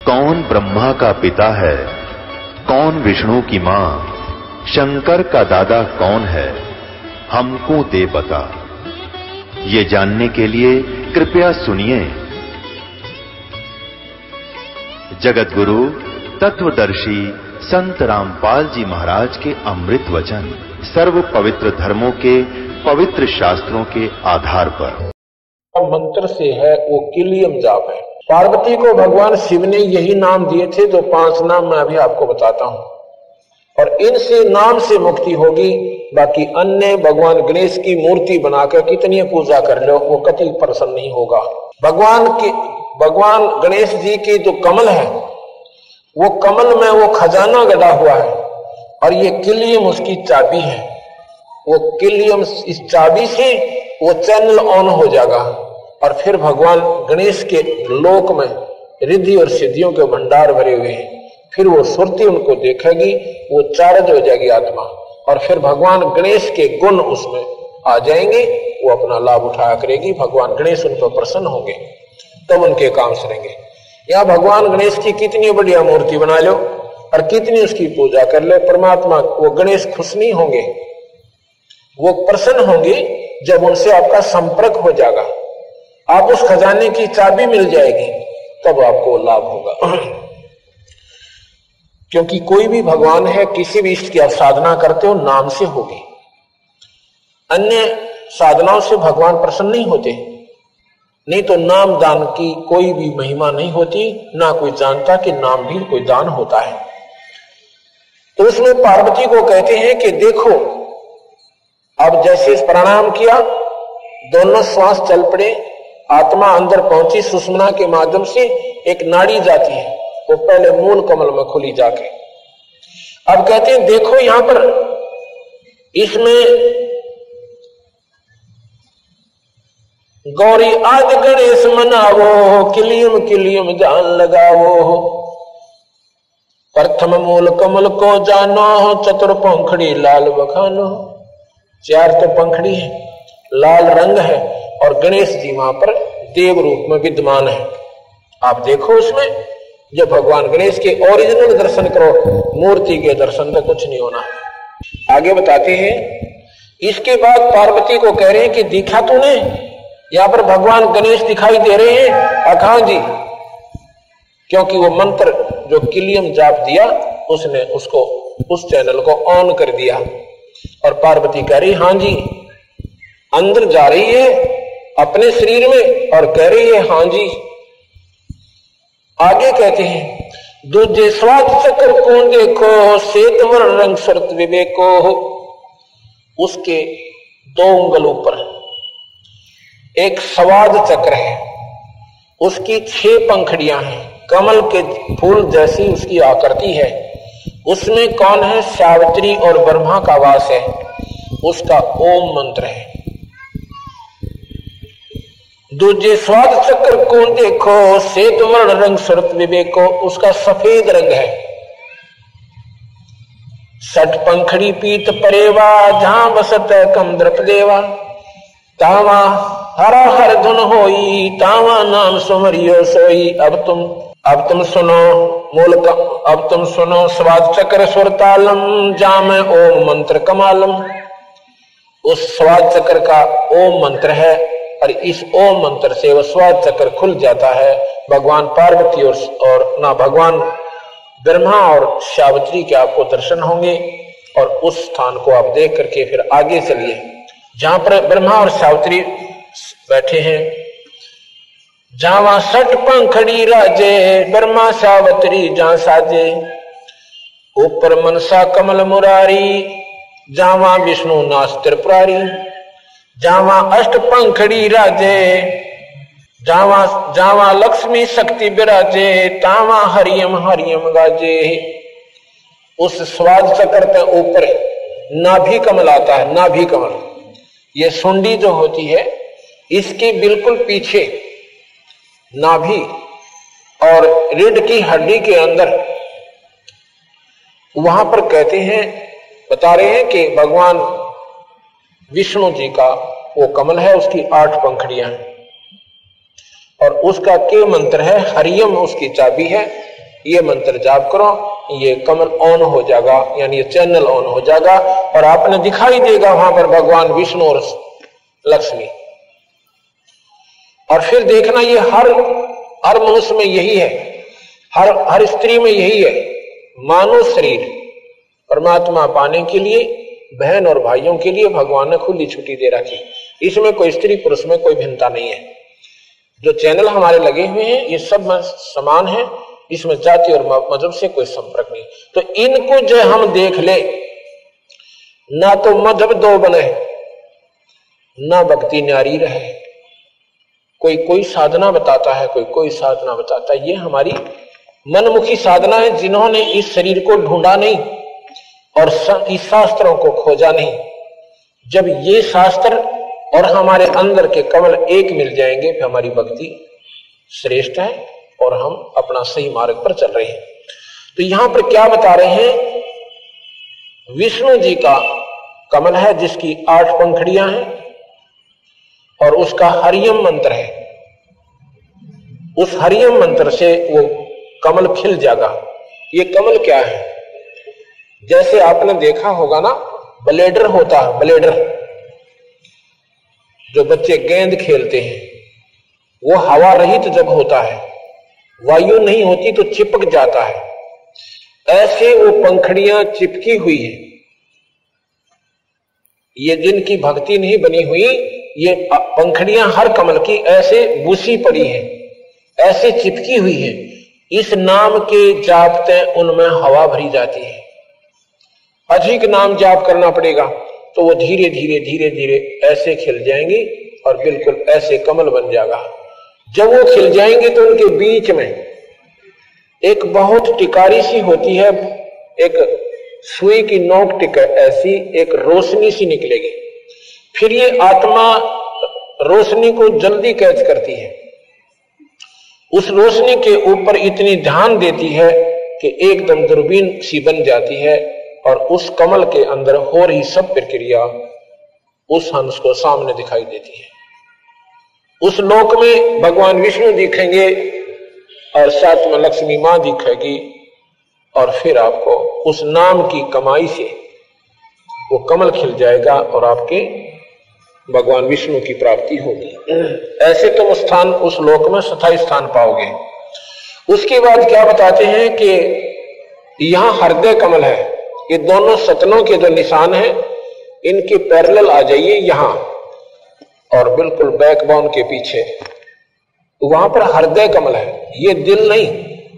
कौन ब्रह्मा का पिता है, कौन विष्णु की मां, शंकर का दादा कौन है, हमको दे बता। ये जानने के लिए कृपया सुनिए। जगतगुरु तत्वदर्शी संत रामपाल जी महाराज के अमृत वचन सर्व पवित्र धर्मों के पवित्र शास्त्रों के आधार पर मंत्र से है वो किलियम जाप है। पार्वती को भगवान शिव ने यही नाम दिए थे जो 5 नाम मैं अभी आपको बताता हूं, और इनसे नाम से मुक्ति होगी। बाकी अन्य भगवान गणेश की मूर्ति बनाकर कितनी पूजा कर लो वो कभी प्रसन्न नहीं होगा। भगवान गणेश जी की जो कमल है वो कमल में वो खजाना गड़ा हुआ है, और ये किलियम उसकी चाबी है। वो किलियम इस चाबी से वो चैनल ऑन हो जाएगा, और फिर भगवान गणेश के लोक में रिद्धि और सिद्धियों के भंडार भरे हुए हैं। फिर वो सुरती उनको देखेगी, वो चार्ज हो जाएगी आत्मा, और फिर भगवान गणेश के गुण उसमें आ जाएंगे, वो अपना लाभ उठाया करेगी। भगवान गणेश उन पर प्रसन्न होंगे, तब उनके काम सरेंगे। या भगवान गणेश की कितनी बढ़िया मूर्ति बना लो और कितनी उसकी पूजा कर लो, परमात्मा वो गणेश खुश नहीं होंगे, वो प्रसन्न होंगे जब उनसे आपका संपर्क हो जाएगा, आप उस खजाने की चाबी मिल जाएगी, तब आपको लाभ होगा। क्योंकि कोई भी भगवान है, किसी भी इष्ट की आप साधना करते हो नाम से होगी। अन्य साधनाओं से भगवान प्रसन्न नहीं होते, नहीं तो नाम दान की कोई भी महिमा नहीं होती, ना कोई जानता कि नाम भी कोई दान होता है। तो उसमें पार्वती को कहते हैं कि देखो, अब जैसे प्राणायाम किया, दोनों श्वास चल पड़े, आत्मा अंदर पहुंची, सुषुम्ना के माध्यम से एक नाड़ी जाती है, वो पहले मूल कमल में खुली जाके। अब कहते हैं देखो यहां पर इसमें गौरी आदि गणेश मनावो, किलियम किलियम जान लगावो, प्रथम मूल कमल को जानो, चतुर पंखड़ी लाल बखानो। 4 तो पंखड़ी है, लाल रंग है, और गणेश जी वहां पर देव रूप में विद्यमान है। आप देखो उसमें, जब भगवान गणेश के ओरिजिनल दर्शन करो, मूर्ति के दर्शन तो कुछ नहीं होना। आगे बताते हैं, इसके बाद पार्वती को कह रहे हैं कि दिखा तूने, यहां पर भगवान गणेश दिखाई दे रहे हैं। अखां जी, क्योंकि वो मंत्र जो किलियम जाप दिया, उसने उसको उस चैनल को ऑन कर दिया, और पार्वती कह रही हां जी, अंदर जा रही है अपने शरीर में और कह रही है हां जी। आगे कहते हैं, दूजे स्वाद चक्र कौन देखो, श्वेत वर्ण रंग सुरत विवेको। उसके 2 उंगल ऊपर एक स्वाद चक्र है, उसकी 6 पंखड़ियां हैं, कमल के फूल जैसी उसकी आकृति है। उसमें कौन है, सावित्री और ब्रह्मा का वास है, उसका ओम मंत्र है। दूजे स्वाद चक्र कौन देखो, श्वेत वर्ण रंग सुरत विवेको। उसका सफेद रंग है। 6 पंखड़ी पीत परेवा, जहां बसत कम द्रप देवा। तावा हरा हर धुन होई, तावा नाम सुमरियो सोई। अब तुम सुनो मूल का, अब तुम सुनो स्वाद चक्र सुर तालम, जाम ओम मंत्र कमालम। उस स्वाद चक्र का ओम मंत्र है, और इस ओम मंत्र से वह स्वाद चक्र खुल जाता है। भगवान पार्वती और ना भगवान ब्रह्मा और सावित्री के आपको दर्शन होंगे, और उस स्थान को आप देख करके फिर आगे चलिए, जहां पर ब्रह्मा और सावित्री बैठे हैं। जावा 6 पंखड़ी राजे, ब्रह्मा सावित्री जहां साजे। ऊपर मनसा कमल मुरारी, जावा विष्णु नाथ त्रिपुरारी। जावा 8 पंखड़ी राजे, जावा लक्ष्मी शक्ति विराजे। तावा हरियम हरियम गाजे। उस स्वाद चक्र के ऊपर नाभि कमल आता है। नाभि कमल, ये सुंडी जो होती है, इसके बिल्कुल पीछे नाभि और रीढ़ की हड्डी के अंदर, वहां पर कहते हैं, बता रहे हैं कि भगवान विष्णु जी का वो कमल है, उसकी 8 पंखड़ियां हैं, और उसका के मंत्र है हरियम, उसकी चाबी है। ये मंत्र जाप करो, ये कमल ऑन हो जाएगा, यानी ये चैनल ऑन हो जाएगा और आपने दिखाई देगा वहां पर भगवान विष्णु और लक्ष्मी। और फिर देखना ये हर मनुष्य में यही है, हर स्त्री में यही है। मानव शरीर परमात्मा पाने के लिए बहन और भाइयों के लिए भगवान ने खुली छुट्टी दे रखी, इसमें कोई स्त्री पुरुष में कोई भिन्नता नहीं है। जो चैनल हमारे लगे हुए हैं ये सब समान है, इसमें जाति और मजहब से कोई संपर्क नहीं। तो इनको जो हम देख ले, ना तो मजहब दो बने, ना भक्ति न्यारी रहे, कोई साधना बताता है, कोई साधना बताता है। ये हमारी मनमुखी साधना है, जिन्होंने इस शरीर को ढूंढा नहीं और इस शास्त्रों को खोजा नहीं। जब ये शास्त्र और हमारे अंदर के कमल एक मिल जाएंगे फिर हमारी भक्ति श्रेष्ठ है और हम अपना सही मार्ग पर चल रहे हैं। तो यहां पर क्या बता रहे हैं, विष्णु जी का कमल है जिसकी 8 पंखड़ियां हैं और उसका हरियम मंत्र है। उस हरियम मंत्र से वो कमल खिल जाएगा। ये कमल क्या है, जैसे आपने देखा होगा ना, ब्लेडर होता है, ब्लेडर जो बच्चे गेंद खेलते हैं, वो हवा रहित जब होता है, वायु नहीं होती तो चिपक जाता है। ऐसे वो पंखड़ियां चिपकी हुई है। ये जिनकी भक्ति नहीं बनी हुई, ये पंखड़ियां हर कमल की ऐसे बूसी पड़ी है, ऐसे चिपकी हुई है। इस नाम के जापते उनमें हवा भरी जाती है। अधिक नाम जाप करना पड़ेगा तो वो धीरे धीरे धीरे धीरे ऐसे खिल जाएंगे और बिल्कुल ऐसे कमल बन जाएगा। जब वो खिल जाएंगे तो उनके बीच में एक बहुत टिकारी सी होती है, एक सुई की नोक टिक ऐसी एक रोशनी सी निकलेगी। फिर ये आत्मा रोशनी को जल्दी कैच करती है, उस रोशनी के ऊपर इतनी ध्यान देती है कि एकदम दूरबीन सी बन जाती है और उस कमल के अंदर हो रही सब प्रक्रिया उस हंस को सामने दिखाई देती है। उस लोक में भगवान विष्णु दिखेंगे और साथ में लक्ष्मी मां दिखेगी और फिर आपको उस नाम की कमाई से वो कमल खिल जाएगा और आपके भगवान विष्णु की प्राप्ति होगी। ऐसे तुम स्थान उस लोक में स्थायी स्थान पाओगे। उसके बाद क्या बताते हैं कि यहां हृदय कमल है। ये दोनों सतनों के जो निशान हैं इनके पैरेलल आ जाइए यहां और बिल्कुल बैकबोन के पीछे, वहां पर हृदय कमल है। ये दिल नहीं,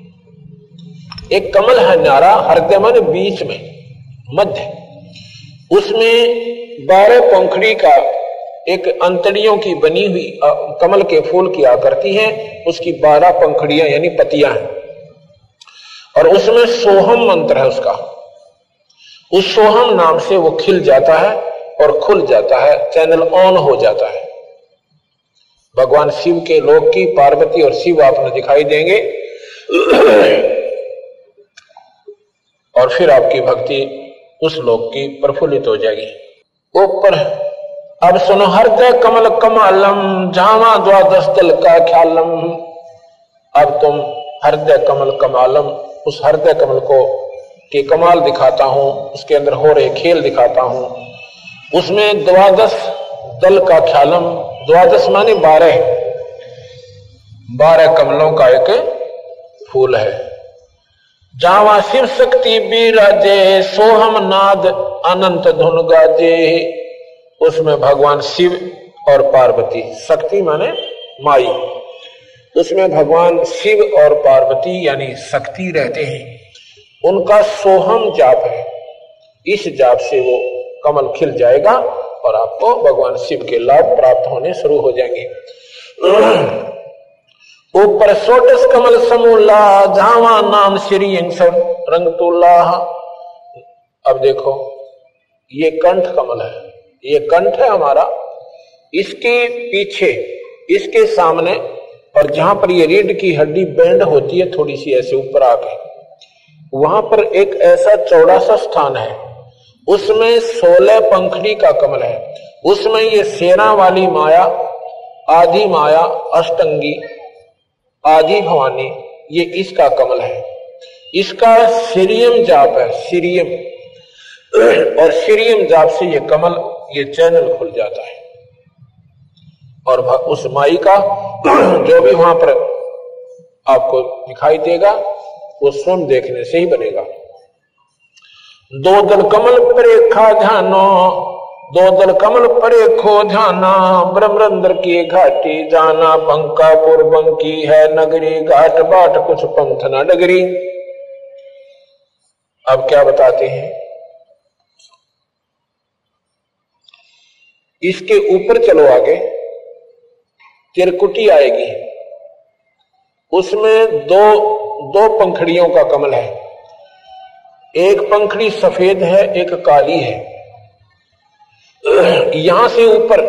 एक कमल है न्यारा, हृदय माने बीच में, मध्य। उसमें 12 पंखड़ी का एक अंतड़ियों की बनी हुई कमल के फूल की आकृति है, उसकी 12 पंखड़ियां यानी पतियां हैं और उसमें सोहम मंत्र है उसका। उस सोहम नाम से वो खिल जाता है और खुल जाता है, चैनल ऑन हो जाता है। भगवान शिव के लोक की पार्वती और शिव आपने दिखाई देंगे और फिर आपकी भक्ति उस लोक की प्रफुल्लित हो जाएगी। ऊपर अब सुनो, हृदय कमल कमालम जामा द्वादश दल का ख्यालम। अब तुम हृदय कमल कमालम, उस हृदय कमल को के कमाल दिखाता हूं, उसके अंदर हो रहे खेल दिखाता हूं। उसमें 12 दल का ख्यालम, 12 माने 12 कमलों का एक फूल है। जावा शिव शक्ति बिराजे सोहम नाद अनंत धुन गाजे। उसमें भगवान शिव और पार्वती, शक्ति माने माई, उसमें भगवान शिव और पार्वती यानी शक्ति रहते हैं। उनका सोहम जाप है, इस जाप से वो कमल खिल जाएगा और आपको भगवान शिव के लाभ प्राप्त होने शुरू हो जाएंगे। ऊपर सोटस कमल समूला जावा नाम श्री रंगतुल्ला। अब देखो ये कंठ कमल है, ये कंठ है हमारा, इसके पीछे, इसके सामने और जहां पर ये रीढ़ की हड्डी बेंड होती है थोड़ी सी ऐसे ऊपर आके, वहां पर एक ऐसा चौड़ा सा स्थान है, उसमें 16 पंखड़ी का कमल है। उसमें ये सेना वाली माया, आदि माया, अष्टंगी, आदि भवानी, ये इसका कमल है। इसका सीरियम जाप है, सीरियम, और सीरियम जाप से ये कमल, ये चैनल खुल जाता है और उस माई का जो भी वहां पर आपको दिखाई देगा वो स्वयं देखने से ही बनेगा। दो दल कमल परेखा ध्यानो, दो दल कमल परेखो ध्याना, ब्रह्मरंध्र की घाटी जाना, बंकापुर बंकी है नगरी, घाट बाट कुछ पंथ न डगरी। अब क्या बताते हैं, इसके ऊपर चलो आगे, त्रिकुटी आएगी, उसमें दो पंखड़ियों का कमल है, एक पंखड़ी सफेद है एक काली है। यहां से ऊपर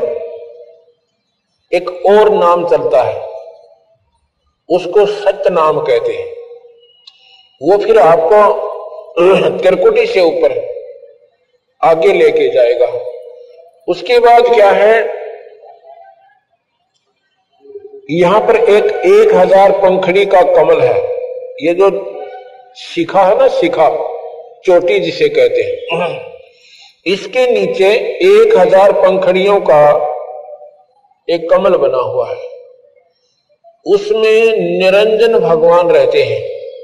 एक और नाम चलता है, उसको सत्य नाम कहते हैं। वो फिर आपको त्रिकुटी से ऊपर आगे लेके जाएगा। उसके बाद क्या है, यहां पर एक 1000 पंखड़ी का कमल है। ये जो शिखा है ना, शिखा चोटी जिसे कहते हैं, इसके नीचे 1000 पंखड़ियों का एक कमल बना हुआ है। उसमें निरंजन भगवान रहते हैं,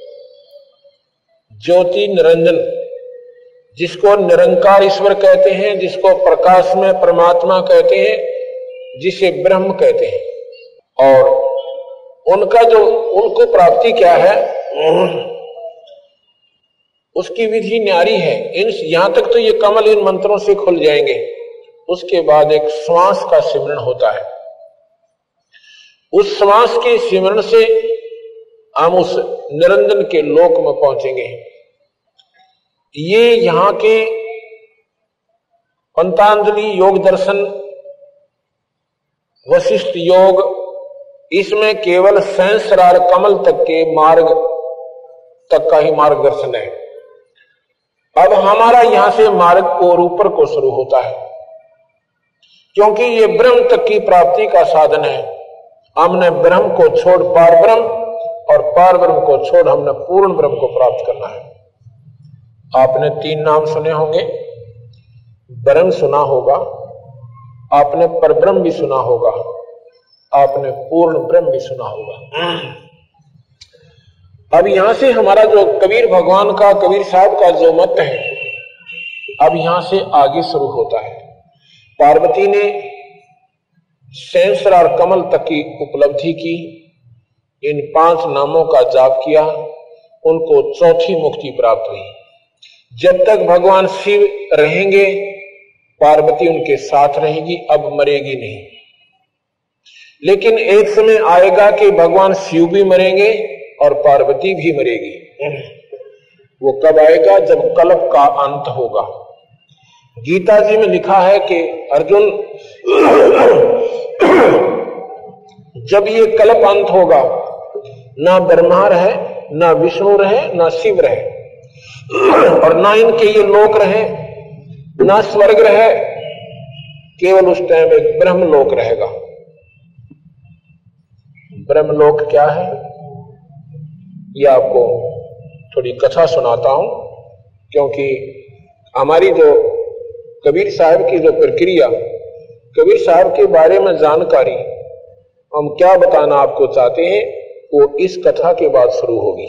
ज्योति निरंजन, जिसको निरंकार ईश्वर कहते हैं, जिसको प्रकाश में परमात्मा कहते हैं, जिसे ब्रह्म कहते हैं। और उनका जो उनको प्राप्ति क्या है, उसकी विधि न्यारी है। यहां तक तो ये कमल इन मंत्रों से खुल जाएंगे। उसके बाद एक श्वास का सिमरण होता है, उस श्वास के सिमरण से हम उस निरंजन के लोक में पहुंचेंगे। ये यहां के पंतांजलि योग दर्शन, वशिष्ठ योग, इसमें केवल सहस्रार कमल तक के मार्ग तक का ही मार्गदर्शन है। अब हमारा यहां से मार्ग और ऊपर को शुरू होता है, क्योंकि ये ब्रह्म तक की प्राप्ति का साधन है। हमने ब्रह्म को छोड़ पार ब्रह्म, और पार ब्रह्म को छोड़ हमने पूर्ण ब्रह्म को प्राप्त करना है। आपने 3 नाम सुने होंगे, ब्रह्म सुना होगा, आपने परब्रह्म भी सुना होगा, आपने पूर्ण ब्रह्म भी सुना होगा। अब यहां से हमारा जो कबीर भगवान का, कबीर साहब का जो मत है, अब यहां से आगे शुरू होता है। पार्वती ने सहस्रार कमल तक की उपलब्धि की, इन 5 नामों का जाप किया, उनको चौथी मुक्ति प्राप्त हुई। जब तक भगवान शिव रहेंगे, पार्वती उनके साथ रहेगी, अब मरेगी नहीं। लेकिन एक समय आएगा कि भगवान शिव भी मरेंगे और पार्वती भी मरेगी। वो कब आएगा? जब कल्प का अंत होगा। गीता जी में लिखा है कि अर्जुन, जब ये कल्प अंत होगा, ना ब्रह्मा रहे, ना विष्णु रहे, ना शिव रहे, और ना इनके ये लोक रहे, ना स्वर्ग रहे, केवल उस टाइम एक ब्रह्मलोक रहेगा। ब्रह्मलोक क्या है, ये आपको थोड़ी कथा सुनाता हूं, क्योंकि हमारी जो कबीर साहब की जो प्रक्रिया, कबीर साहब के बारे में जानकारी हम क्या बताना आपको चाहते हैं, वो इस कथा के बाद शुरू होगी।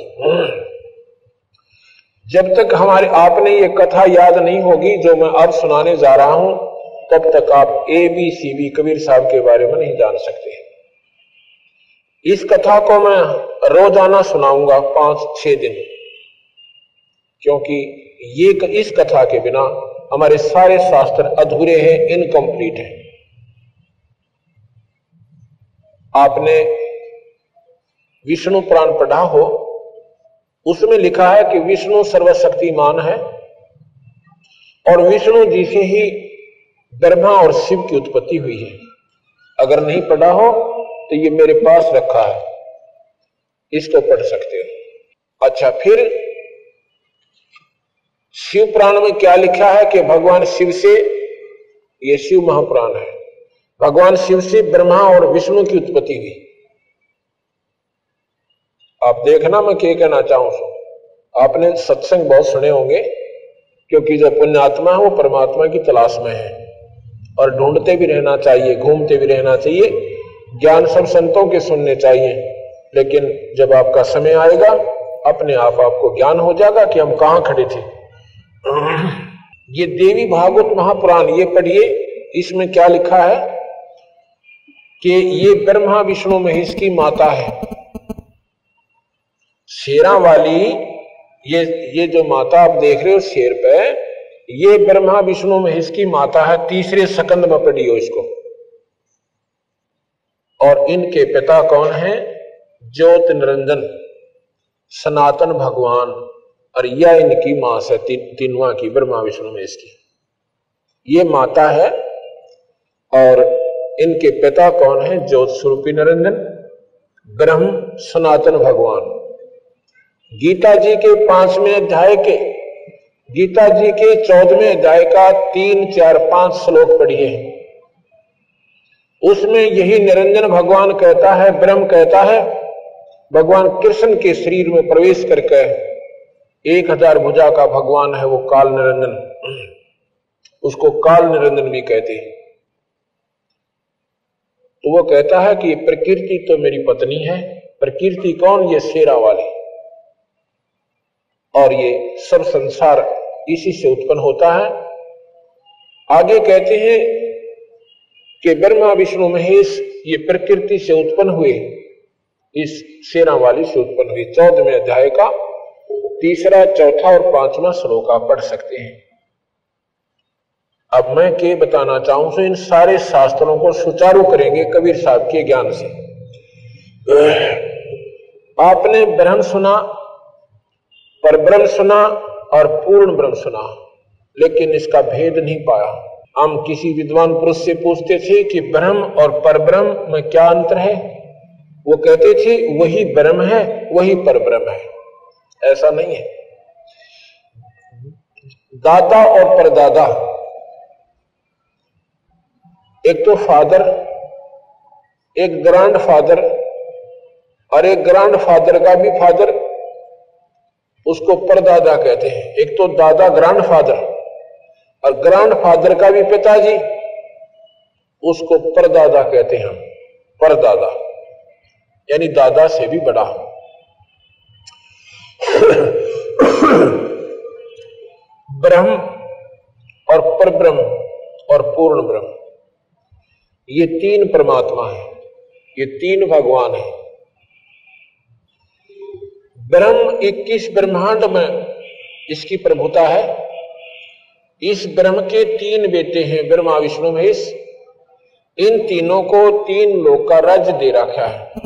जब तक हमारे आपने ये कथा याद नहीं होगी जो मैं अब सुनाने जा रहा हूं, तब तक आप ABCD कबीर साहब के बारे में नहीं जान सकते। इस कथा को मैं रोजाना सुनाऊंगा 5-6 दिन, क्योंकि ये इस कथा के बिना हमारे सारे शास्त्र अधूरे हैं, इनकम्प्लीट हैं। आपने विष्णु पुराण पढ़ा हो, उसमें लिखा है कि विष्णु सर्वशक्तिमान है और विष्णु जी से ही ब्रह्मा और शिव की उत्पत्ति हुई है। अगर नहीं पढ़ा हो तो ये मेरे पास रखा है, इसको पढ़ सकते हो। अच्छा, फिर शिव पुराण में क्या लिखा है कि भगवान शिव से, ये शिव महापुराण है, भगवान शिव से ब्रह्मा और विष्णु की उत्पत्ति हुई। आप देखना मैं क्या कहना चाहूं। आपने सत्संग बहुत सुने होंगे, क्योंकि जो पुण्यात्मा है वो परमात्मा की तलाश में है और ढूंढते भी रहना चाहिए, घूमते भी रहना चाहिए। ज्ञान सब संतों के सुनने चाहिए, लेकिन जब आपका समय आएगा अपने आप आपको ज्ञान हो जाएगा कि हम कहां खड़े थे। ये देवी भागवत महापुराण ये पढ़िए, इसमें क्या लिखा है कि ये ब्रह्मा विष्णु महेश की माता है। शेरा वाली ये जो माता आप देख रहे हो शेर पे, ये ब्रह्मा विष्णु महेश की माता है। तीसरे सकंद में पढ़ी हो इसको। और इनके पिता कौन है? ज्योत निरंजन सनातन भगवान, और यह इनकी मां से तीनवा की ब्रह्मा विष्णु महेश की ये माता है। और इनके पिता कौन है? ज्योत स्वरूपी निरंजन ब्रह्म सनातन भगवान। गीता जी के 5वें अध्याय के, गीता जी के 14वें अध्याय का 3, 4, 5 श्लोक पढ़िए। उसमें यही निरंजन भगवान कहता है, ब्रह्म कहता है, भगवान कृष्ण के शरीर में प्रवेश करके 1000 भुजा का भगवान है वो काल निरंजन, उसको काल निरंजन भी कहते हैं। तो वो कहता है कि प्रकृति तो मेरी पत्नी है। प्रकृति कौन? ये शेरा वाली। और ये सब संसार इसी से उत्पन्न होता है। आगे कहते हैं कि ब्रह्मा विष्णु महेश ये प्रकृति से उत्पन्न हुए, इस शेरा वाली से उत्पन्न हुई। 14वें अध्याय का 3, 4 और 5वां श्लोक आप पढ़ सकते हैं। अब मैं क्या बताना चाहूं तो इन सारे शास्त्रों को सुचारू करेंगे कबीर साहब के ज्ञान से। आपने ब्रह्म सुना, परब्रह्म सुना और पूर्ण ब्रह्म सुना, लेकिन इसका भेद नहीं पाया। हम किसी विद्वान पुरुष से पूछते थे कि ब्रह्म और परब्रह्म में क्या अंतर है, वो कहते थे वही ब्रह्म है वही परब्रह्म है। ऐसा नहीं है। दाता और परदादा, एक तो फादर, एक ग्रैंड फादर, और एक ग्रैंड फादर का भी फादर, उसको परदादा कहते हैं। एक तो दादा ग्रैंड फादर, और ग्रैंड फादर का भी पिताजी, उसको परदादा कहते हैं हम। परदादा यानी दादा से भी बड़ा। ब्रह्म और परब्रह्म और पूर्ण ब्रह्म, ये 3 परमात्मा है, ये 3 भगवान है। ब्रह्म 21 ब्रह्मांड में इसकी प्रभुता है। इस ब्रह्म के 3 बेटे हैं, ब्रह्मा विष्णु महेश। इन तीनों को 3 लोक का राज्य दे रखा है।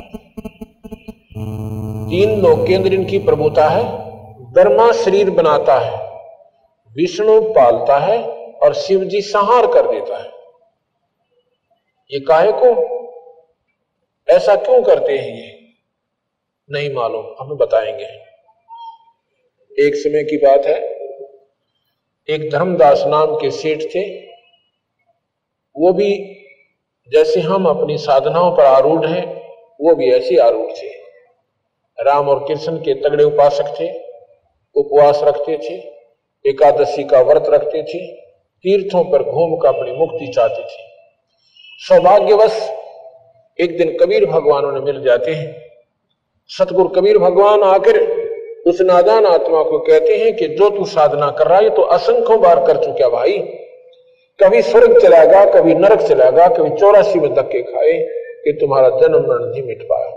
3 लोक के अंदर इनकी प्रभुता है। ब्रह्मा शरीर बनाता है, विष्णु पालता है और शिव जी संहार कर देता है। ये काहे को, ऐसा क्यों करते हैं ये नहीं मालूम, हमें बताएंगे। एक समय की बात है, एक धर्मदास नाम के सेठ थे। वो भी जैसे हम अपनी साधनाओं पर आरूढ़ हैं, वो भी ऐसे आरूढ़ थे। राम और कृष्ण के तगड़े उपासक थे, उपवास रखते थे, एकादशी का व्रत रखते थे, तीर्थों पर घूमकर अपनी मुक्ति चाहते थे। सौभाग्यवश एक दिन कबीर भगवान उन्हें मिल जाते हैं। सतगुरु कबीर भगवान आकर उस नादान आत्मा को कहते हैं कि जो तू साधना कर रहा है तो असंख्यों बार कर चुका भाई, कभी स्वर्ग चलाएगा, कभी नरक चलाएगा, कभी 84 में धक्के खाए कि तुम्हारा जन्म मरण नहीं मिट पाया।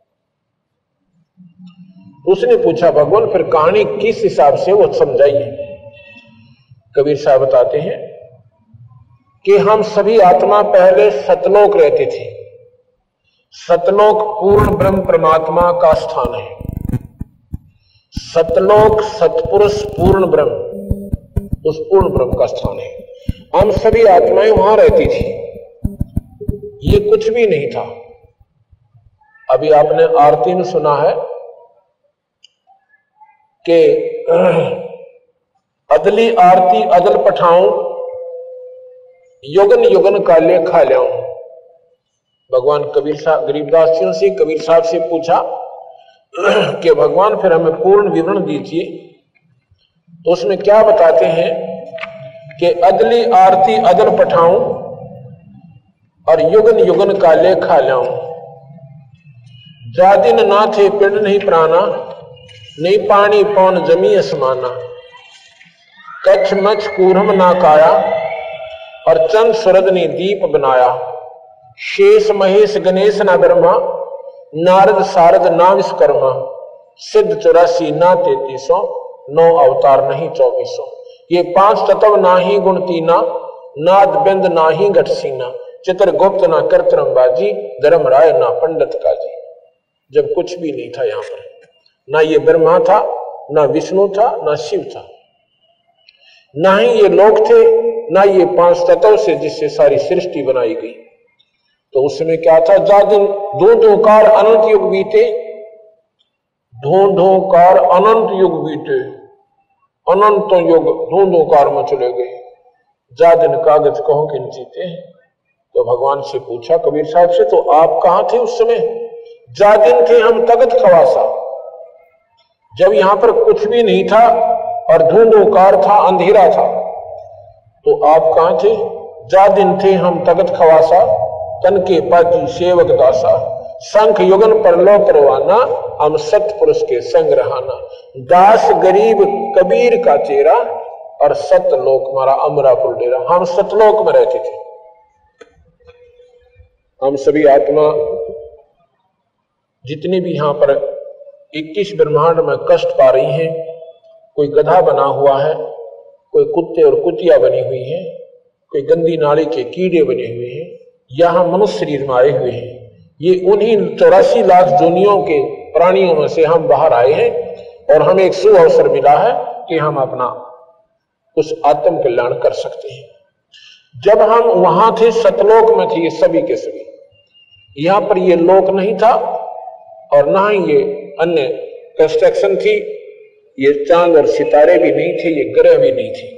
उसने पूछा भगवान फिर कहानी किस हिसाब से, वो समझाइए। कबीर साहब बताते हैं कि हम सभी आत्मा पहले सतलोक रहते थे। सतलोक पूर्ण ब्रह्म परमात्मा का स्थान है। सतलोक सतपुरुष पूर्ण ब्रह्म, उस पूर्ण ब्रह्म का स्थान है। हम सभी आत्माएं वहां रहती थी। ये कुछ भी नहीं था। अभी आपने आरती में सुना है कि अदली आरती अदल पठाऊं, युगन युगन काले खा लियाऊं। भगवान कबीर साहब गरीबदास जी से कबीर साहब से पूछा कि भगवान फिर हमें पूर्ण विवरण दीजिए। तो उसमें क्या बताते हैं कि अदली आरती अदल पठाऊं और युगन युगन का लेखा लाऊं। जा दिन ना थे पिंड नहीं प्राणा, नहीं पानी पौन जमी असमाना। कच्छ मच्छ कूरम ना काया, और चंद सुरद ने दीप बनाया। शेष महेश गणेश ना ब्रह्मा, नारद सारद ना विश्वकर्मा। सिद्ध 84 ना 3300, 9 अवतार नहीं 2400। ये 5 तत्व ना ही गुण तीना, नाद बिंद ना ही घट सीना। चित्रगुप्त ना कर्तरम्बाजी, धर्म राय ना पंडित काजी। जब कुछ भी नहीं था यहां पर, ना ये ब्रह्मा था, ना विष्णु था, ना शिव था, ना ही ये लोग थे, ना ये 5 तत्व से जिससे सारी सृष्टि बनाई गई। तो उसमें क्या था? जादिन ढूंढो कार अनंत युग बीते, ढूंढो कार अनंत युग बीते, अनंत युग ढूंढो कार में चले गए। जादिन कागज कहो किन जीते। तो भगवान से पूछा कबीर साहब से, तो आप कहां थे उस समय? जादिन थे हम तगत खवासा, जब यहां पर कुछ भी नहीं था और धुंधुकार था, अंधेरा था। तो आप कहां थे? जादिन थे हम तगत खवासा, तन के पाजी सेवक दासा। शंख युगन पर लो परवाना, हम सतपुरुष के संग रहाना। दास गरीब कबीर का चेहरा, और सतलोक हमारा अमरापुर डेरा। हम सतलोक में रहते थे। हम सभी आत्मा जितने भी यहां पर 21 ब्रह्मांड में कष्ट पा रही हैं, कोई गधा बना हुआ है, कोई कुत्ते और कुतिया बनी हुई है, कोई गंदी नाली के कीड़े बने हुए हैं, यहां मनुष्य शरीर में आए हुए हैं। ये उन्हीं 84 लाख जोनियों के प्राणियों में से हम बाहर आए हैं, और हमें एक शुभ अवसर मिला है कि हम अपना उस आत्म कल्याण कर सकते हैं। जब हम वहां थे, सतलोक में थे, ये सभी के सभी। यहां पर ये लोक नहीं था, और ना ही ये अन्य कंस्ट्रक्शन थी, ये चांद और सितारे भी नहीं थे, ये ग्रह भी नहीं थे।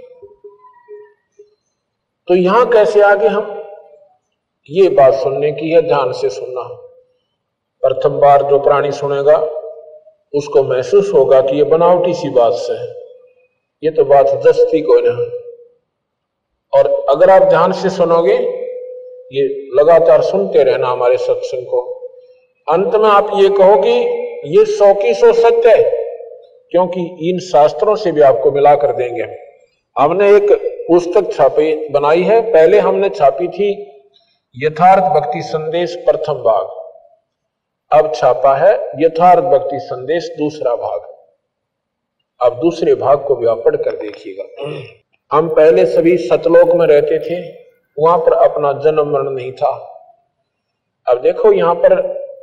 तो यहां कैसे आगे हम? ये बात सुनने की है, ध्यान से सुनना। प्रथम बार जो प्राणी सुनेगा उसको महसूस होगा कि ये बनावटी सी बात से है, ये तो बात दस्ती को नहीं। और अगर आप ध्यान से सुनोगे, ये लगातार सुनते रहना हमारे सत्संग को, अंत में आप ये कहोगे ये 100 की 100 सत्य है, क्योंकि इन शास्त्रों से भी आपको मिला कर देंगे। हमने एक पुस्तक छापी बनाई है, पहले हमने छापी थी यथार्थ भक्ति संदेश प्रथम भाग, अब छापा है यथार्थ भक्ति संदेश दूसरा भाग। अब दूसरे भाग को भी आप पढ़ कर देखिएगा। हम पहले सभी सतलोक में रहते थे, वहां पर अपना जन्म मरण नहीं था। अब देखो यहां पर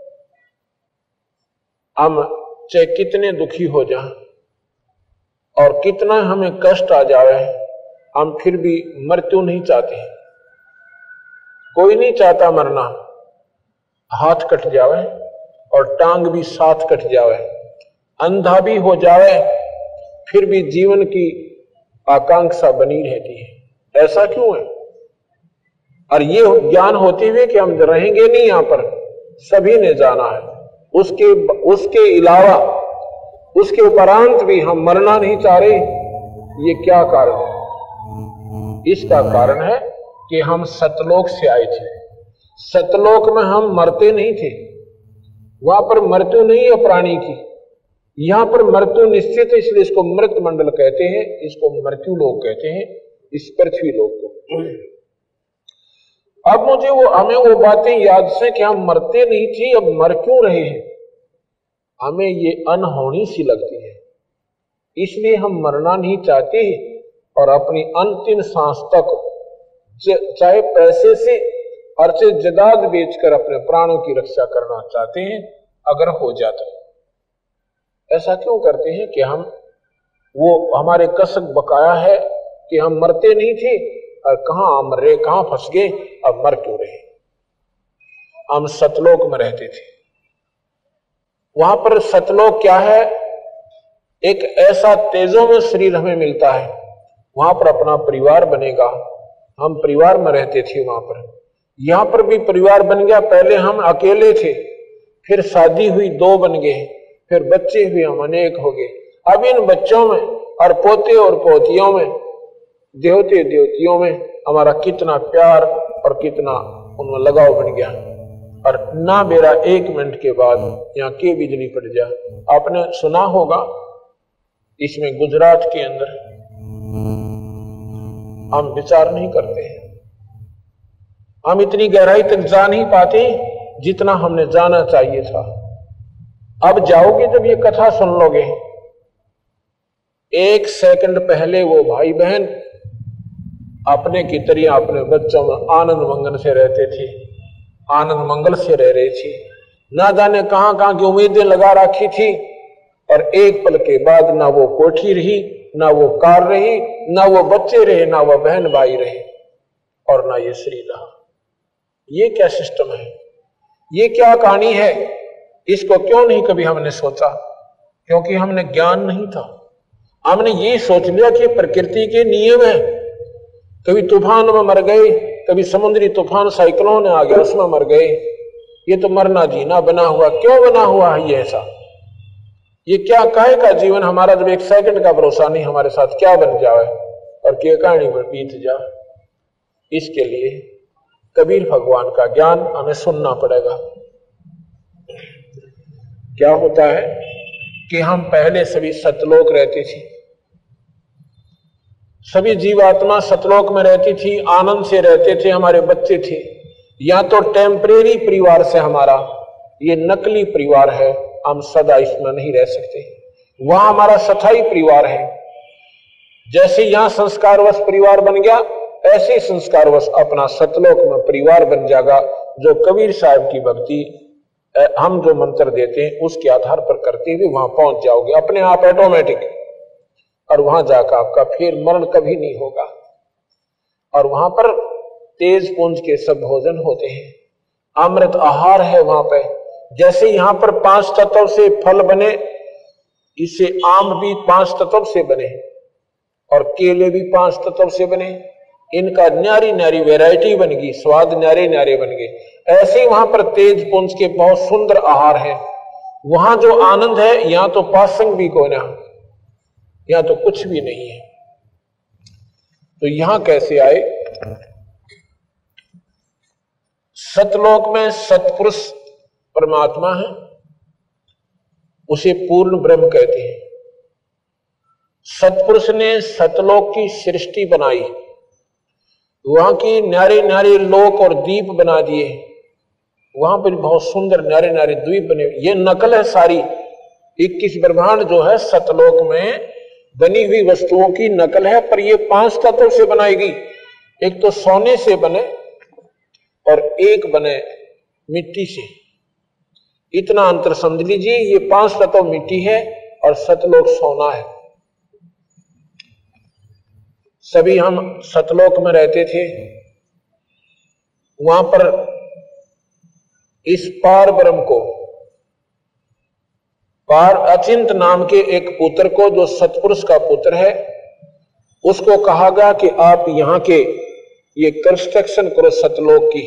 हम चाहे कितने दुखी हो जाएं और कितना हमें कष्ट आ जाए, हम फिर भी मृत्यु नहीं चाहते। कोई नहीं चाहता मरना, हाथ कट जावे और टांग भी साथ कट जावे, अंधा भी हो जावे, फिर भी जीवन की आकांक्षा बनी रहती है। ऐसा क्यों है? और ये ज्ञान होते हुए कि हम रहेंगे नहीं यहां पर, सभी ने जाना है, उसके अलावा उसके उपरांत भी हम मरना नहीं चाह रहे। ये क्या कारण है? इसका कारण है कि हम सतलोक से आए थे। सतलोक में हम मरते नहीं थे, वहां पर मृत्यु नहीं है प्राणी की। यहां पर मृत्यु निश्चित है, इसलिए इसको मृत मंडल कहते हैं, इसको मृत्यु लोक कहते हैं, इस पृथ्वी लोक को। अब मुझे हमें वो बातें याद से कि हम मरते नहीं थे, अब मर क्यों रहे हैं, हमें ये अनहोनी सी लगती है। इसलिए हम मरना नहीं चाहते और अपनी अंतिम सांस तक चाहे पैसे से और चाहे जदाद बेचकर अपने प्राणों की रक्षा करना चाहते हैं, अगर हो जाता है। ऐसा क्यों करते हैं कि हम वो हमारे कसक बकाया है कि हम मरते नहीं थे और कहां मर रहे, कहां फंस गए, अब मर क्यों रहे। हम सतलोक में रहते थे, वहां पर सतलोक क्या है? एक ऐसा तेजों में शरीर हमें मिलता है, वहां पर अपना परिवार बनेगा। हम परिवार में रहते थे वहां पर, यहां पर भी परिवार बन गया। पहले हम अकेले थे, फिर शादी हुई, 2 बन गए, फिर बच्चे भी हम अनेक हो गए। अब इन बच्चों में और पोते और पोतियों में, देवते देवतियों में हमारा कितना प्यार और कितना उनमें लगाव बन गया। और ना मेरा 1 मिनट के बाद यहाँ के बिजली पड़ जाए। आपने सुना होगा इसमें गुजरात के अंदर हम विचार नहीं करते हैं, हम इतनी गहराई तक जा नहीं पाते जितना हमने जाना चाहिए था। अब जाओगे जब ये कथा सुन लोगे, 1 सेकंड पहले वो भाई बहन अपने की तरह अपने बच्चों में आनंद मंगल से रहते थे, आनंद मंगल से रह रही थी, ना जाने कहां कहां की उम्मीदें लगा रखी थी, और एक पल के बाद ना वो कोठी रही, ना वो कार रही, ना वो बच्चे रहे, ना वो बहन भाई रहे, और ना ये श्री रहा। ये क्या सिस्टम है, ये क्या कहानी है? इसको क्यों नहीं कभी हमने सोचा? क्योंकि हमने ज्ञान नहीं था। हमने ये सोच लिया कि प्रकृति के नियम है, कभी तूफान में मर गए, कभी समुद्री तूफान साइक्लोन आ गया उसमें मर गए, ये तो मरना जीना बना हुआ। क्यों बना हुआ है ये ऐसा? ये क्या काहे का जीवन हमारा, जब 1 सेकंड का भरोसा नहीं हमारे साथ क्या बन जाए और क्या कहानी पर बीत जाए। इसके लिए कबीर भगवान का ज्ञान हमें सुनना पड़ेगा। क्या होता है कि हम पहले सभी सतलोक रहते थे, सभी जीवात्मा सतलोक में रहती थी, आनंद से रहते थे, हमारे बच्चे थे। या तो टेम्परेरी परिवार से हमारा ये नकली परिवार है, हम सदा इसमें नहीं रह सकते। वहां हमारा स्थायी परिवार है। जैसे यहां संस्कारवश परिवार बन गया, ऐसे संस्कारवश अपना सतलोक में परिवार बन जाएगा, जो कबीर साहब की भक्ति हम जो मंत्र देते हैं उसके आधार पर करते हुए वहां पहुंच जाओगे अपने आप ऑटोमेटिक। और वहां जाकर आपका फिर मरण कभी नहीं होगा। और वहां पर तेज पुंज के सब भोजन होते हैं, अमृत आहार है वहां पे। जैसे यहां पर 5 तत्व से फल बने, इससे आम भी 5 तत्व से बने और केले भी 5 तत्व से बने। इनका न्यारी न्यारी वैरायटी बन गई, स्वाद न्यारे न्यारे बन गए। ऐसे ही वहां पर तेज पुंज के बहुत सुंदर आहार है। वहां जो आनंद है, यहां तो पासंग भी कोई ना, यहां तो कुछ भी नहीं है। तो यहां कैसे आए? सतलोक में सतपुरुष परमात्मा है, उसे पूर्ण ब्रह्म कहते हैं। सतपुरुष ने सतलोक की सृष्टि बनाई, वहां की न्यारे न्यारे लोक और द्वीप बना दिए। वहां पर बहुत सुंदर न्यारे न्यारे द्वीप बने। ये नकल है सारी, 21 ब्रह्मांड जो है सतलोक में बनी हुई वस्तुओं की नकल है। पर ये 5 तत्वों से बनाई गई। एक तो सोने से बने और एक बने मिट्टी से। इतना अंतर समझ लीजिए, ये 5 तत्व मिट्टी है और सतलोक सोना है। सभी हम सतलोक में रहते थे। वहां पर इस पार ब्रह्म को, पार अचिंत नाम के एक पुत्र को, जो सतपुरुष का पुत्र है, उसको कहा गया कि आप यहां के ये कंस्ट्रक्शन करो सतलोक की।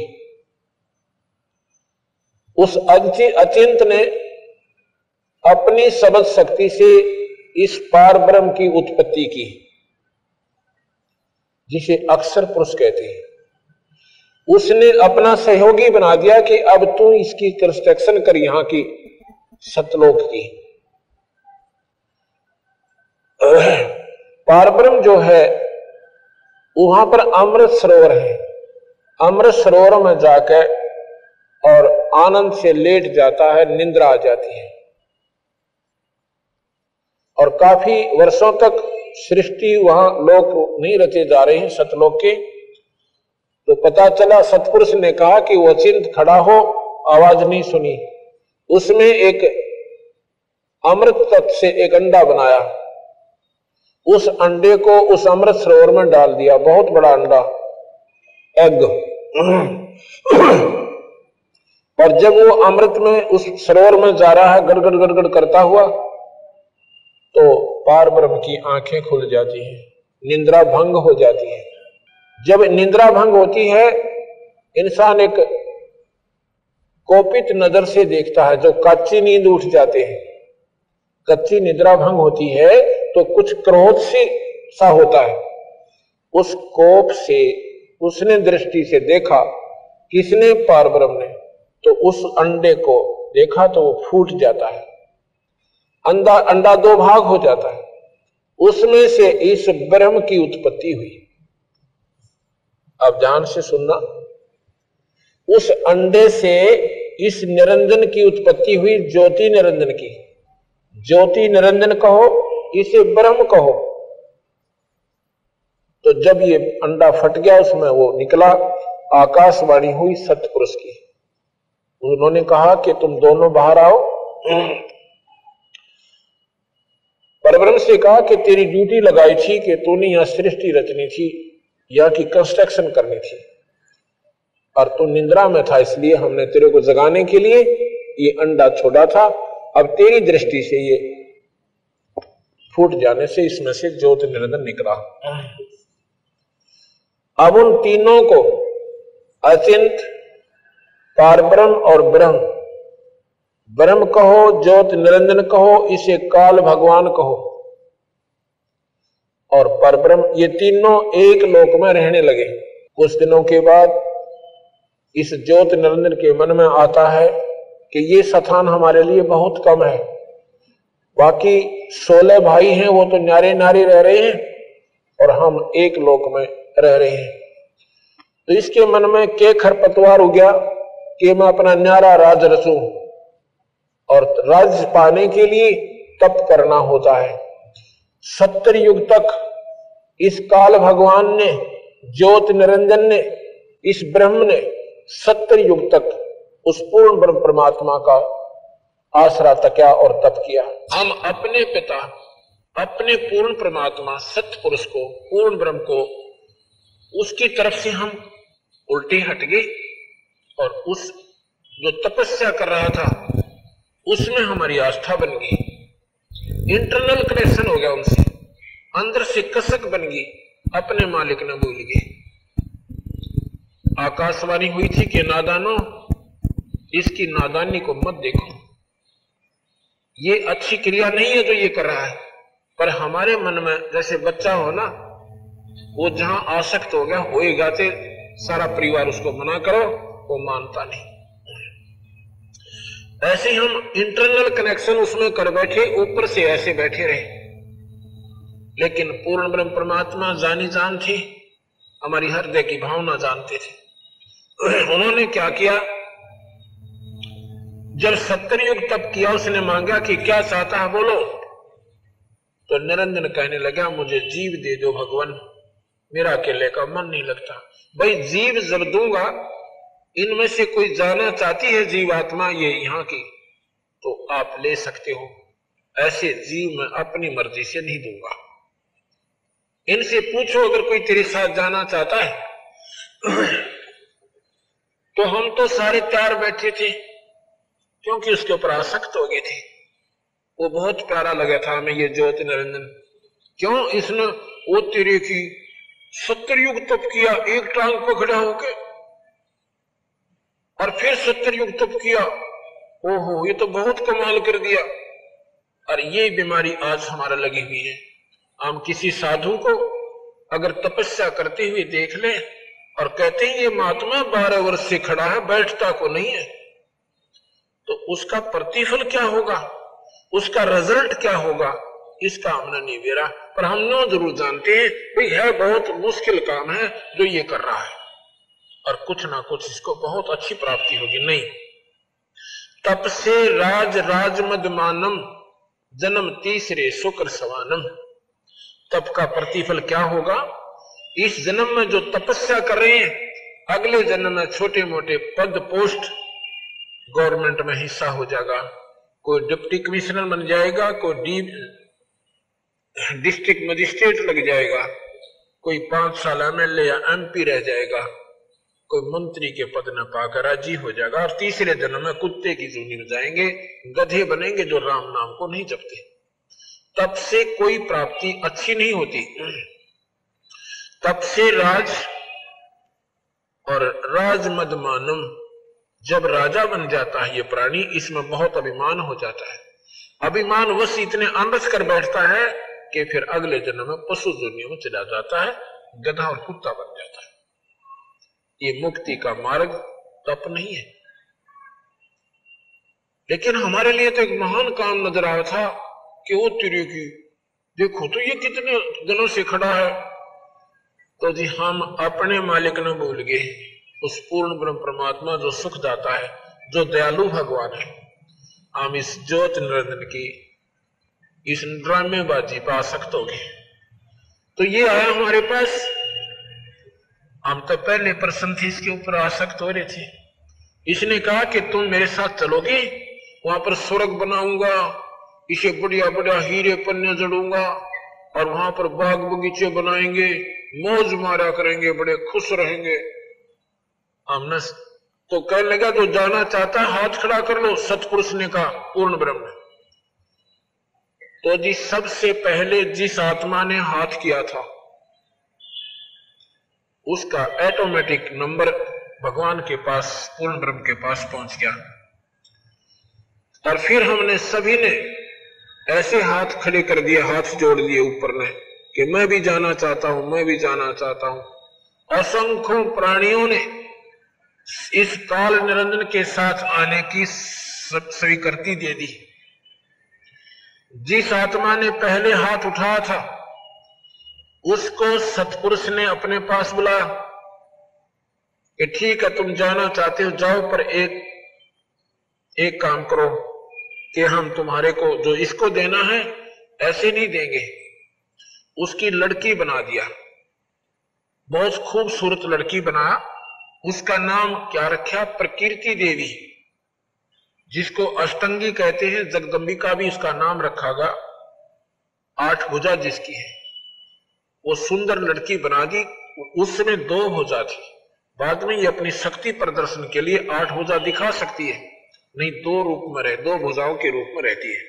उस अचिंत ने अपनी सबद शक्ति से इस पार ब्रह्म की उत्पत्ति की, जिसे अक्षर पुरुष कहते हैं। उसने अपना सहयोगी बना दिया कि अब तू इसकी कंस्ट्रक्शन कर, यहां की सतलोक की। पारब्रह्म जो है वहां पर अमृत सरोवर है। अमृत सरोवर में जाकर और आनंद से लेट जाता है, निंद्रा आ जाती है। और काफी वर्षों तक सृष्टि वहां लोक नहीं रचे जा रहे हैं सतलोक के। तो पता चला, सतपुरुष ने कहा कि वो अचिंत खड़ा हो, आवाज नहीं सुनी। उसमें एक अमृत तत्व से एक अंडा बनाया, उस अंडे को उस अमृत सरोवर में डाल दिया। बहुत बड़ा अंडा, एग। और जब वो अमृत में उस सरोवर में जा रहा है गड़गड़ गड़गड़ करता हुआ, तो पार ब्रह्म की आंखें खुल जाती हैं, निंद्रा भंग हो जाती है। जब निंद्रा भंग होती है, इंसान एक कोपित नजर से देखता है, जो कच्ची नींद उठ जाते हैं। कच्ची निद्रा भंग होती है तो कुछ क्रोध से सा होता है। उस कोप से उसने दृष्टि से देखा, किसने? पारब्रह्म ने। तो उस अंडे को देखा तो वो फूट जाता है, अंडा दो भाग हो जाता है, उसमें से इस ब्रह्म की उत्पत्ति हुई। अब ध्यान से सुनना, उस अंडे से इस निरंजन की उत्पत्ति हुई, ज्योति निरंजन की। ज्योति निरंजन कहो, इसे ब्रह्म कहो। तो जब ये अंडा फट गया, उसमें वो निकला, आकाशवाणी हुई सतपुरुष की। उन्होंने कहा कि तुम दोनों बाहर आओ। परब्रह्म से कहा कि तेरी ड्यूटी लगाई थी कि तूने यहां सृष्टि रचनी थी, यहाँ की कंस्ट्रक्शन करनी थी, और तू निंद्रा में था, इसलिए हमने तेरे को जगाने के लिए ये अंडा छोड़ा था। अब तेरी दृष्टि से ये फूट जाने से इसमें से ज्योति निरंजन निकला। अब उन तीनों को, अचिंत, पारब्रह्म और ब्रह्म, ब्रह्म कहो, ज्योति निरंजन कहो, इसे काल भगवान कहो, और परब्रह्म, ये तीनों एक लोक में रहने लगे। कुछ दिनों के बाद इस ज्योति निरंजन के मन में आता है कि ये स्थान हमारे लिए बहुत कम है, बाकी 16 भाई हैं, वो तो न्यारे नारी रह रहे हैं और हम एक लोक में रह रहे हैं। तो इसके मन में के खरपतवार हो गया कि मैं अपना न्यारा राज रचूं, और राज पाने के लिए तप करना होता है। 70 युग तक इस काल भगवान ने, ज्योति निरंजन ने, इस ब्रह्म ने 70 युग तक उस पूर्ण ब्रह्म परमात्मा का आसरा तकिया और तप किया। हम अपने पिता, अपने पूर्ण परमात्मा सत्पुरुष को, पूर्ण ब्रह्म को, उसकी तरफ से हम उल्टे हट गए, और उस जो तपस्या कर रहा था उसमें हमारी आस्था बन गई, इंटरनल कनेक्शन हो गया उनसे, अंदर से कसक बन गई, अपने मालिक न भूल गए। आकाशवाणी हुई थी कि नादानो, इसकी नादानी को मत देखो, ये अच्छी क्रिया नहीं है जो ये कर रहा है। पर हमारे मन में जैसे बच्चा हो ना, वो जहां आसक्त हो गया, होएगा तो सारा परिवार उसको मना करो, वो मानता नहीं। ऐसे हम इंटरनल कनेक्शन उसमें कर बैठे, ऊपर से ऐसे बैठे रहे, लेकिन पूर्ण ब्रह्म परमात्मा जानी जान थी, हमारी हृदय की भावना जानते थे। उन्होंने क्या किया, जब 70 युग तप किया, उसने मांगा कि क्या चाहता है बोलो, तो निरंजन कहने लगा, मुझे जीव दे दो भगवान, मेरा अकेले का मन नहीं लगता। भाई जीव जब दूंगा, इनमें से कोई जाना चाहती है जीवात्मा ये यहाँ की, तो आप ले सकते हो, ऐसे जीव मैं अपनी मर्जी से नहीं दूंगा। इनसे पूछो अगर कोई तेरे साथ जाना चाहता है। तो हम तो सारे तैयार बैठे थे, क्योंकि उसके ऊपर आसक्त हो गए थे, वो बहुत प्यारा लगा था हमें ये ज्योति निरंजन। क्यों इसने वो तेरे की 70 युग तप किया, एक टांग पर खड़ा होके, और फिर 70 युग तप किया, ओहो ये तो बहुत कमाल कर दिया। और ये बीमारी आज हमारा लगी हुई है। हम किसी साधु को अगर तपस्या करते हुए देख लें और कहते हैं ये महात्मा 12 वर्ष से खड़ा है, बैठता को नहीं है, तो उसका प्रतिफल क्या होगा, उसका रिजल्ट क्या होगा, इसका हमने नहीं बेरा। पर हम नो जरूर जानते हैं भाई है बहुत मुश्किल काम है जो ये कर रहा है, और कुछ ना कुछ इसको बहुत अच्छी प्राप्ति होगी। नहीं, तप से राज मद मानम, जन्म तीसरे शुक्र सवानम। तप का प्रतिफल क्या होगा, इस जन्म में जो तपस्या कर रहे हैं, अगले जन्म में छोटे मोटे पद पोस्ट गवर्नमेंट में हिस्सा हो जाएगा, कोई डिप्टी कमिश्नर बन जाएगा, कोई डिस्ट्रिक्ट मजिस्ट्रेट लग जाएगा, कोई 5 साल एमएलए या एमपी रह जाएगा, कोई मंत्री के पद न पाकर राजी हो जाएगा, और तीसरे जन्म में कुत्ते की जूनी में जाएंगे, गधे बनेंगे जो राम नाम को नहीं जपते। तप से कोई प्राप्ति अच्छी नहीं होती। तप से राज और राजमद मानम, जब राजा बन जाता है ये प्राणी, इसमें बहुत अभिमान हो जाता है। अभिमान वश इतने आंदस कर बैठता है कि फिर अगले जन्म में पशु दुनिया में चला जाता है, गधा और कुत्ता बन जाता है। ये मुक्ति का मार्ग तप नहीं है। लेकिन हमारे लिए तो एक महान काम नजर आया था कि वो तिरे की देखो तो ये कितने दिनों से खड़ा है। तो जी हम अपने मालिक न भूल गए, उस पूर्ण ब्रह्म परमात्मा जो सुख दाता है, जो दयालु भगवान है। हम इस ज्योत निरंजन की इस ड्रामेबाजी पर आसक्त हो गए। तो ये आया हमारे पास, हम तो पहले प्रसन्न थे, इसके ऊपर आसक्त हो रहे थे। इसने कहा कि तुम मेरे साथ चलोगे, वहां पर स्वर्ग बनाऊंगा, इसे बढ़िया बढ़िया हीरे पन्ने जड़ूंगा और वहां पर बाग बगीचे बनाएंगे, मौज मारा करेंगे, बड़े खुश रहेंगे। हमने तो कहने लगा जो जाना चाहता है हाथ खड़ा कर लो। सतपुरुष ने कहा, पूर्ण ब्रह्म। तो जी सबसे पहले जिस आत्मा ने हाथ किया था उसका ऑटोमेटिक नंबर भगवान के पास, पूर्ण ब्रह्म के पास पहुंच गया। और फिर हमने सभी ने ऐसे हाथ खड़े कर दिए, हाथ जोड़ दिए ऊपर ने कि मैं भी जाना चाहता हूं, मैं भी जाना चाहता हूं। असंख्यों प्राणियों ने इस काल निरंजन के साथ आने की स्वीकृति दे दी। जिस आत्मा ने पहले हाथ उठाया था उसको सतपुरुष ने अपने पास बुलाया कि ठीक है तुम जाना चाहते हो जाओ, पर एक काम करो कि हम तुम्हारे को जो इसको देना है ऐसे नहीं देंगे। उसकी लड़की बना दिया, बहुत खूबसूरत लड़की बनाया। उसका नाम क्या रखा? प्रकृति देवी, जिसको अष्टंगी कहते हैं। जगदंबिका भी उसका नाम रखा गया, 8 भुजा जिसकी है। वो सुंदर लड़की बना दी। उस समय 2 भुजा थी, बाद में ये अपनी शक्ति प्रदर्शन के लिए 8 भुजा दिखा सकती है, नहीं 2 रूप में रहे, 2 भुजाओं के रूप में रहती है।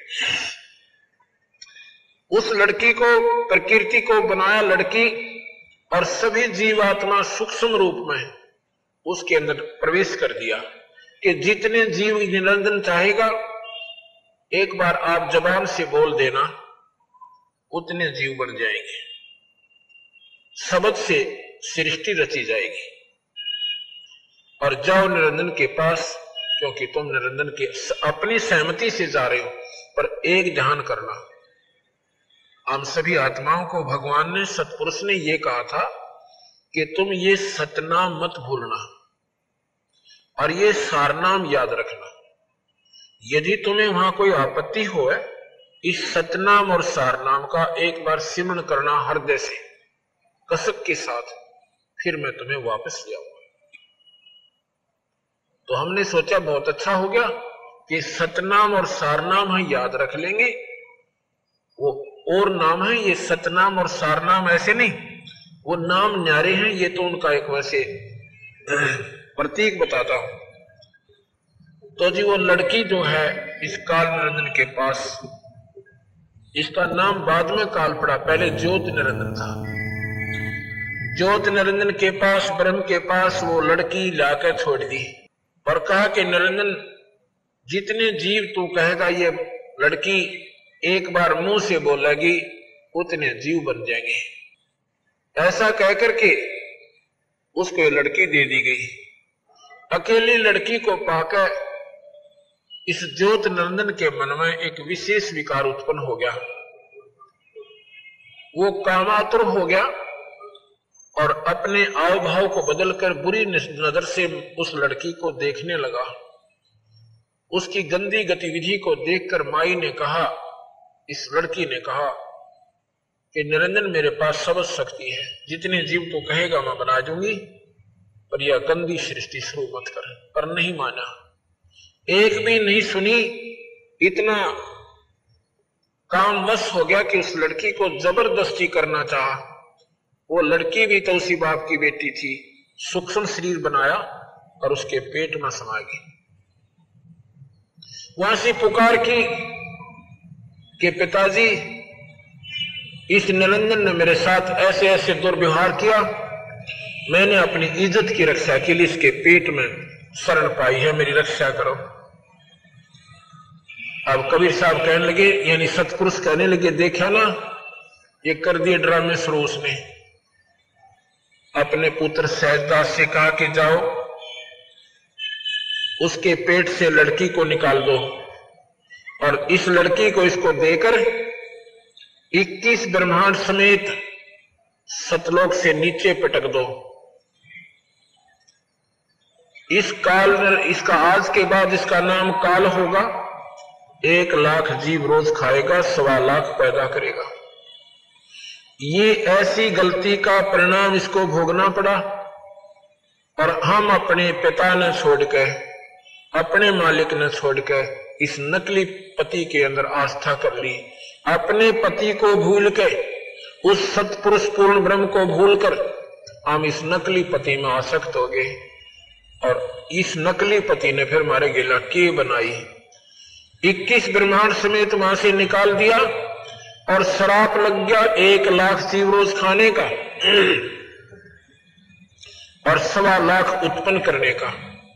उस लड़की को, प्रकृति को बनाया लड़की, और सभी जीवात्मा सूक्ष्म रूप में उसके अंदर प्रवेश कर दिया कि जितने जीव निरंजन चाहेगा एक बार आप जबान से बोल देना, उतने जीव बन जाएंगे। शब्द से सृष्टि रची जाएगी। और जाओ निरंजन के पास, क्योंकि तुम निरंजन के अपनी सहमति से जा रहे हो, पर एक ध्यान करना, हम सभी आत्माओं को भगवान ने, सतपुरुष ने यह कहा था कि तुम ये सतनाम मत भूलना और ये सारनाम याद रखना। यदि तुम्हें वहां कोई आपत्ति हो, इस सतनाम और सारनाम का एक बार सिमरण करना हृदय से कसक के साथ, फिर मैं तुम्हें वापस ले आऊंगा। तो हमने सोचा बहुत अच्छा हो गया कि सतनाम और सारनाम है, याद रख लेंगे। वो और नाम है, ये सतनाम और सारनाम ऐसे नहीं, वो नाम न्यारे हैं, ये तो उनका एक वैसे प्रतीक बताता हूं। तो जी वो लड़की जो है इस काल निरंजन के पास, इसका नाम बाद में काल पड़ा, पहले ज्योत निरंजन था। ज्योत निरंजन के पास, ब्रह्म के पास वो लड़की लाकर छोड़ दी और कहा कि निरंजन जितने जीव तू कहेगा, ये लड़की एक बार मुंह से बोलेगी, उतने जीव बन जाएंगे। ऐसा कहकर के उसको ये लड़की दे दी गई। अकेली लड़की को पाकर इस ज्योत निरंजन के मन में एक विशेष विकार उत्पन्न हो गया। वो कामातुर हो गया और अपने आव भाव को बदलकर बुरी नजर से उस लड़की को देखने लगा। उसकी गंदी गतिविधि को देखकर माई ने कहा, इस लड़की ने कहा कि निरंजन मेरे पास सब शक्ति है, जितने जीव तो कहेगा मैं बना दूंगी, पर यह गंदी सृष्टि शुरू मत कर। पर नहीं माना, एक भी नहीं सुनी। इतना कामवश हो गया कि उस लड़की को जबरदस्ती करना चाहा। वो लड़की भी तो उसी बाप की बेटी थी, सूक्ष्म शरीर बनाया और उसके पेट में समा गई। वहां से पुकार की कि पिताजी, इस निरंजन ने मेरे साथ ऐसे ऐसे दुर्व्यवहार किया, मैंने अपनी इज्जत की रक्षा के लिए इसके पेट में शरण पाई है, मेरी रक्षा करो। अब कबीर साहब कहने लगे, यानी सतपुरुष कहने लगे, देखा ना ये कर दिए ड्रामे शुरू। उसने अपने पुत्र सहजदास से कहा कि जाओ उसके पेट से लड़की को निकाल दो और इस लड़की को इसको देकर 21 ब्रह्मांड समेत सतलोक से नीचे पटक दो। इस काल, इसका आज के बाद इसका नाम काल होगा। 1 लाख जीव रोज खाएगा, 1.25 लाख पैदा करेगा। ये ऐसी गलती का परिणाम इसको भोगना पड़ा और हम अपने पिता ने छोड़कर, अपने मालिक ने छोड़कर इस नकली पति के अंदर आस्था कर ली। अपने पति को भूल के, उस सत्पुरुष पूर्ण ब्रह्म को भूलकर हम इस नकली पति में आसक्त हो गए और इस नकली पति ने फिर हमारे गिला के बनाई। 21 ब्रह्मांड समेत वहां से निकाल दिया और श्राप लग गया 1 लाख जीव रोज खाने का और 1.25 लाख उत्पन्न करने का।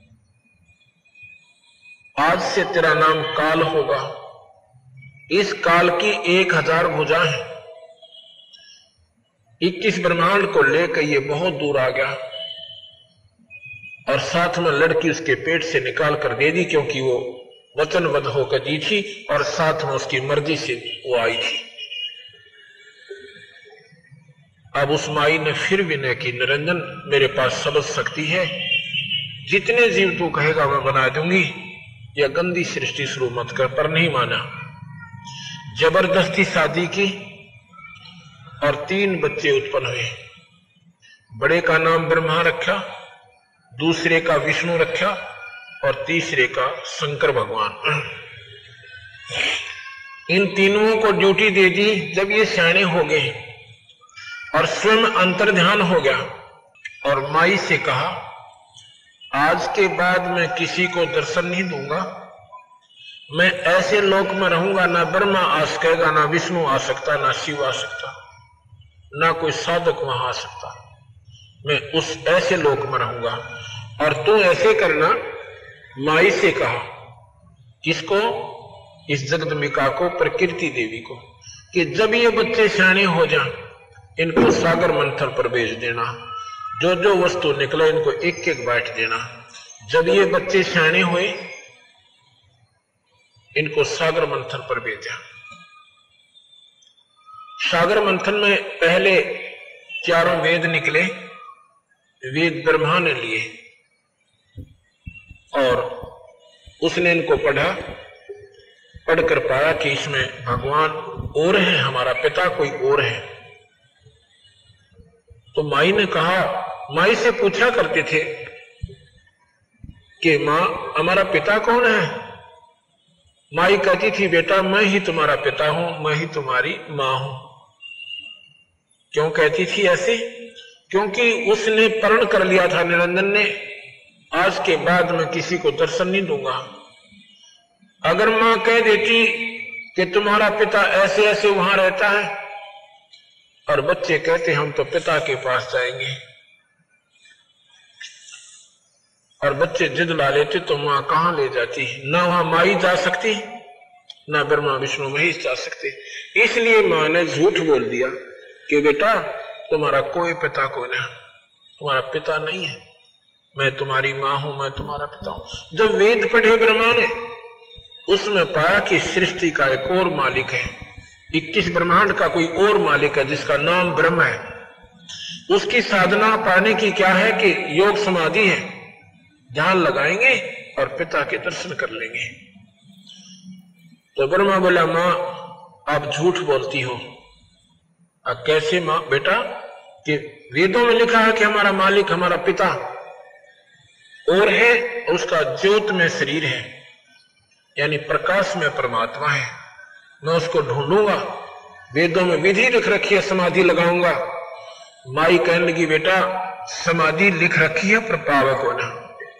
आज से तेरा नाम काल होगा। इस काल की 1000 भुजा है। 21 ब्रह्मांड को लेकर ये बहुत दूर आ गया और साथ में लड़की उसके पेट से निकाल कर दे दी, क्योंकि वो वचनबद्ध होकर दी थी और साथ में उसकी मर्जी से वो आई थी। अब उस माई ने फिर विनय की, निरंजन मेरे पास समझ सकती है, जितने जीव तू कहेगा मैं बना दूंगी, यह गंदी सृष्टि शुरू मत कर। पर नहीं माना, जबरदस्ती शादी की और 3 बच्चे उत्पन्न हुए। बड़े का नाम ब्रह्मा रखा, दूसरे का विष्णु रखा और तीसरे का शंकर भगवान। इन तीनों को ड्यूटी दे दी। जब ये सियाने हो गए और स्वयं अंतर्ध्यान हो गया और माई से कहा, आज के बाद मैं किसी को दर्शन नहीं दूंगा। मैं ऐसे लोक में रहूंगा, ना ब्रह्मा आ सकेगा, ना विष्णु आ सकता, ना शिव आ सकता, ना कोई साधक वहां आ सकता। मैं उस ऐसे लोक में रहूंगा और तू ऐसे करना। माई से कहा, किसको? इस जगदम्बिका को, प्रकृति देवी को, कि जब ये बच्चे सियाने हो जाएं, इनको सागर मंथन पर भेज देना। जो जो वस्तु निकले इनको एक एक बांट देना। जब ये बच्चे सियाने हुए, इनको सागर मंथन पर भेजा। सागर मंथन में पहले 4 वेद निकले। वेद ब्रह्मा ने लिए और उसने इनको पढ़ा। पढ़कर पाया कि इसमें भगवान और है, हमारा पिता कोई और है। तो माई ने कहा, माई से पूछा करते थे कि मां हमारा पिता कौन है? माई कहती थी, बेटा मैं ही तुम्हारा पिता हूं, मैं ही तुम्हारी मां हूं। क्यों कहती थी ऐसे? क्योंकि उसने प्रण कर लिया था निरंजन ने, आज के बाद मैं किसी को दर्शन नहीं दूंगा। अगर मां कह देती कि तुम्हारा पिता ऐसे ऐसे वहां रहता है और बच्चे कहते हम तो पिता के पास जाएंगे, और बच्चे जिद ला लेते, तो मां कहां ले जाती? ना वहां माई जा सकती, ना ब्रह्मा विष्णु महेश जा सकते। इसलिए मां ने झूठ बोल दिया कि बेटा तुम्हारा कोई पिता कौन है, तुम्हारा पिता नहीं है, मैं तुम्हारी मां हूं, मैं तुम्हारा पिता हूं। जब वेद पढ़े ब्रह्मा ने, उसमें पाया कि सृष्टि का एक और मालिक है, 21 ब्रह्मांड का कोई और मालिक है जिसका नाम ब्रह्म है। उसकी साधना पाने की क्या है कि योग समाधि है, ध्यान लगाएंगे और पिता के दर्शन कर लेंगे। तो ब्रह्मा बोला, मां आप झूठ बोलती हो। अब कैसे मां? बेटा कि वेदों में लिखा है कि हमारा मालिक, हमारा पिता और है, उसका ज्योत में शरीर है, यानी प्रकाश में परमात्मा है। मैं उसको ढूंढूंगा, वेदों में विधि लिख रखी है, समाधि लगाऊंगा। माई कहने लगी, बेटा समाधि लिख रखी है पर पावक होना।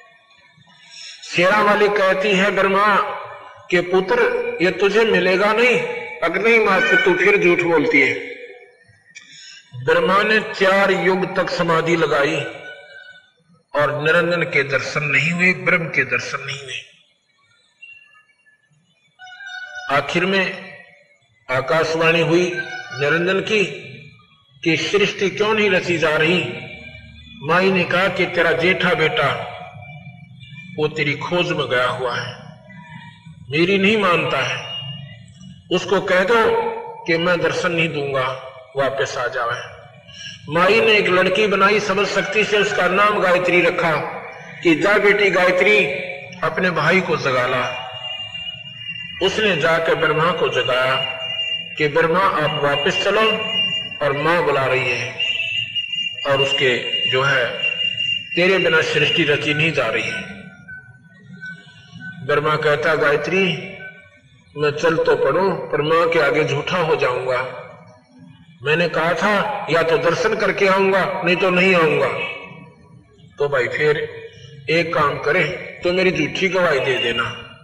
शेरा वाली कहती है ब्रह्मा के पुत्र ये तुझे मिलेगा नहीं। अगर नहीं मां तू फिर झूठ बोलती है। ब्रह्मा ने 4 युग तक समाधि लगाई और निरंजन के दर्शन नहीं हुए, ब्रह्म के दर्शन नहीं हुए। आखिर में आकाशवाणी हुई निरंजन की कि सृष्टि क्यों नहीं रची जा रही। माई ने कहा कि तेरा जेठा बेटा वो तेरी खोज में गया हुआ है, मेरी नहीं मानता है, उसको कह दो कि मैं दर्शन नहीं दूंगा, वापस आ जावे। माई ने एक लड़की बनाई सबल शक्ति से, उसका नाम गायत्री रखा कि जा बेटी गायत्री अपने भाई को जगा ला। उसने जाकर ब्रह्मा को जगाया कि ब्रह्मा आप वापस चलो और मां बुला रही है और उसके जो है तेरे बिना सृष्टि रची नहीं जा रही है। ब्रह्मा कहता गायत्री मैं चल तो पड़ूं पर मां के आगे झूठा हो जाऊंगा। मैंने कहा था या तो दर्शन करके आऊंगा नहीं तो नहीं आऊंगा। तो भाई फिर एक काम करे तो मेरी झूठी गवाही दे देना।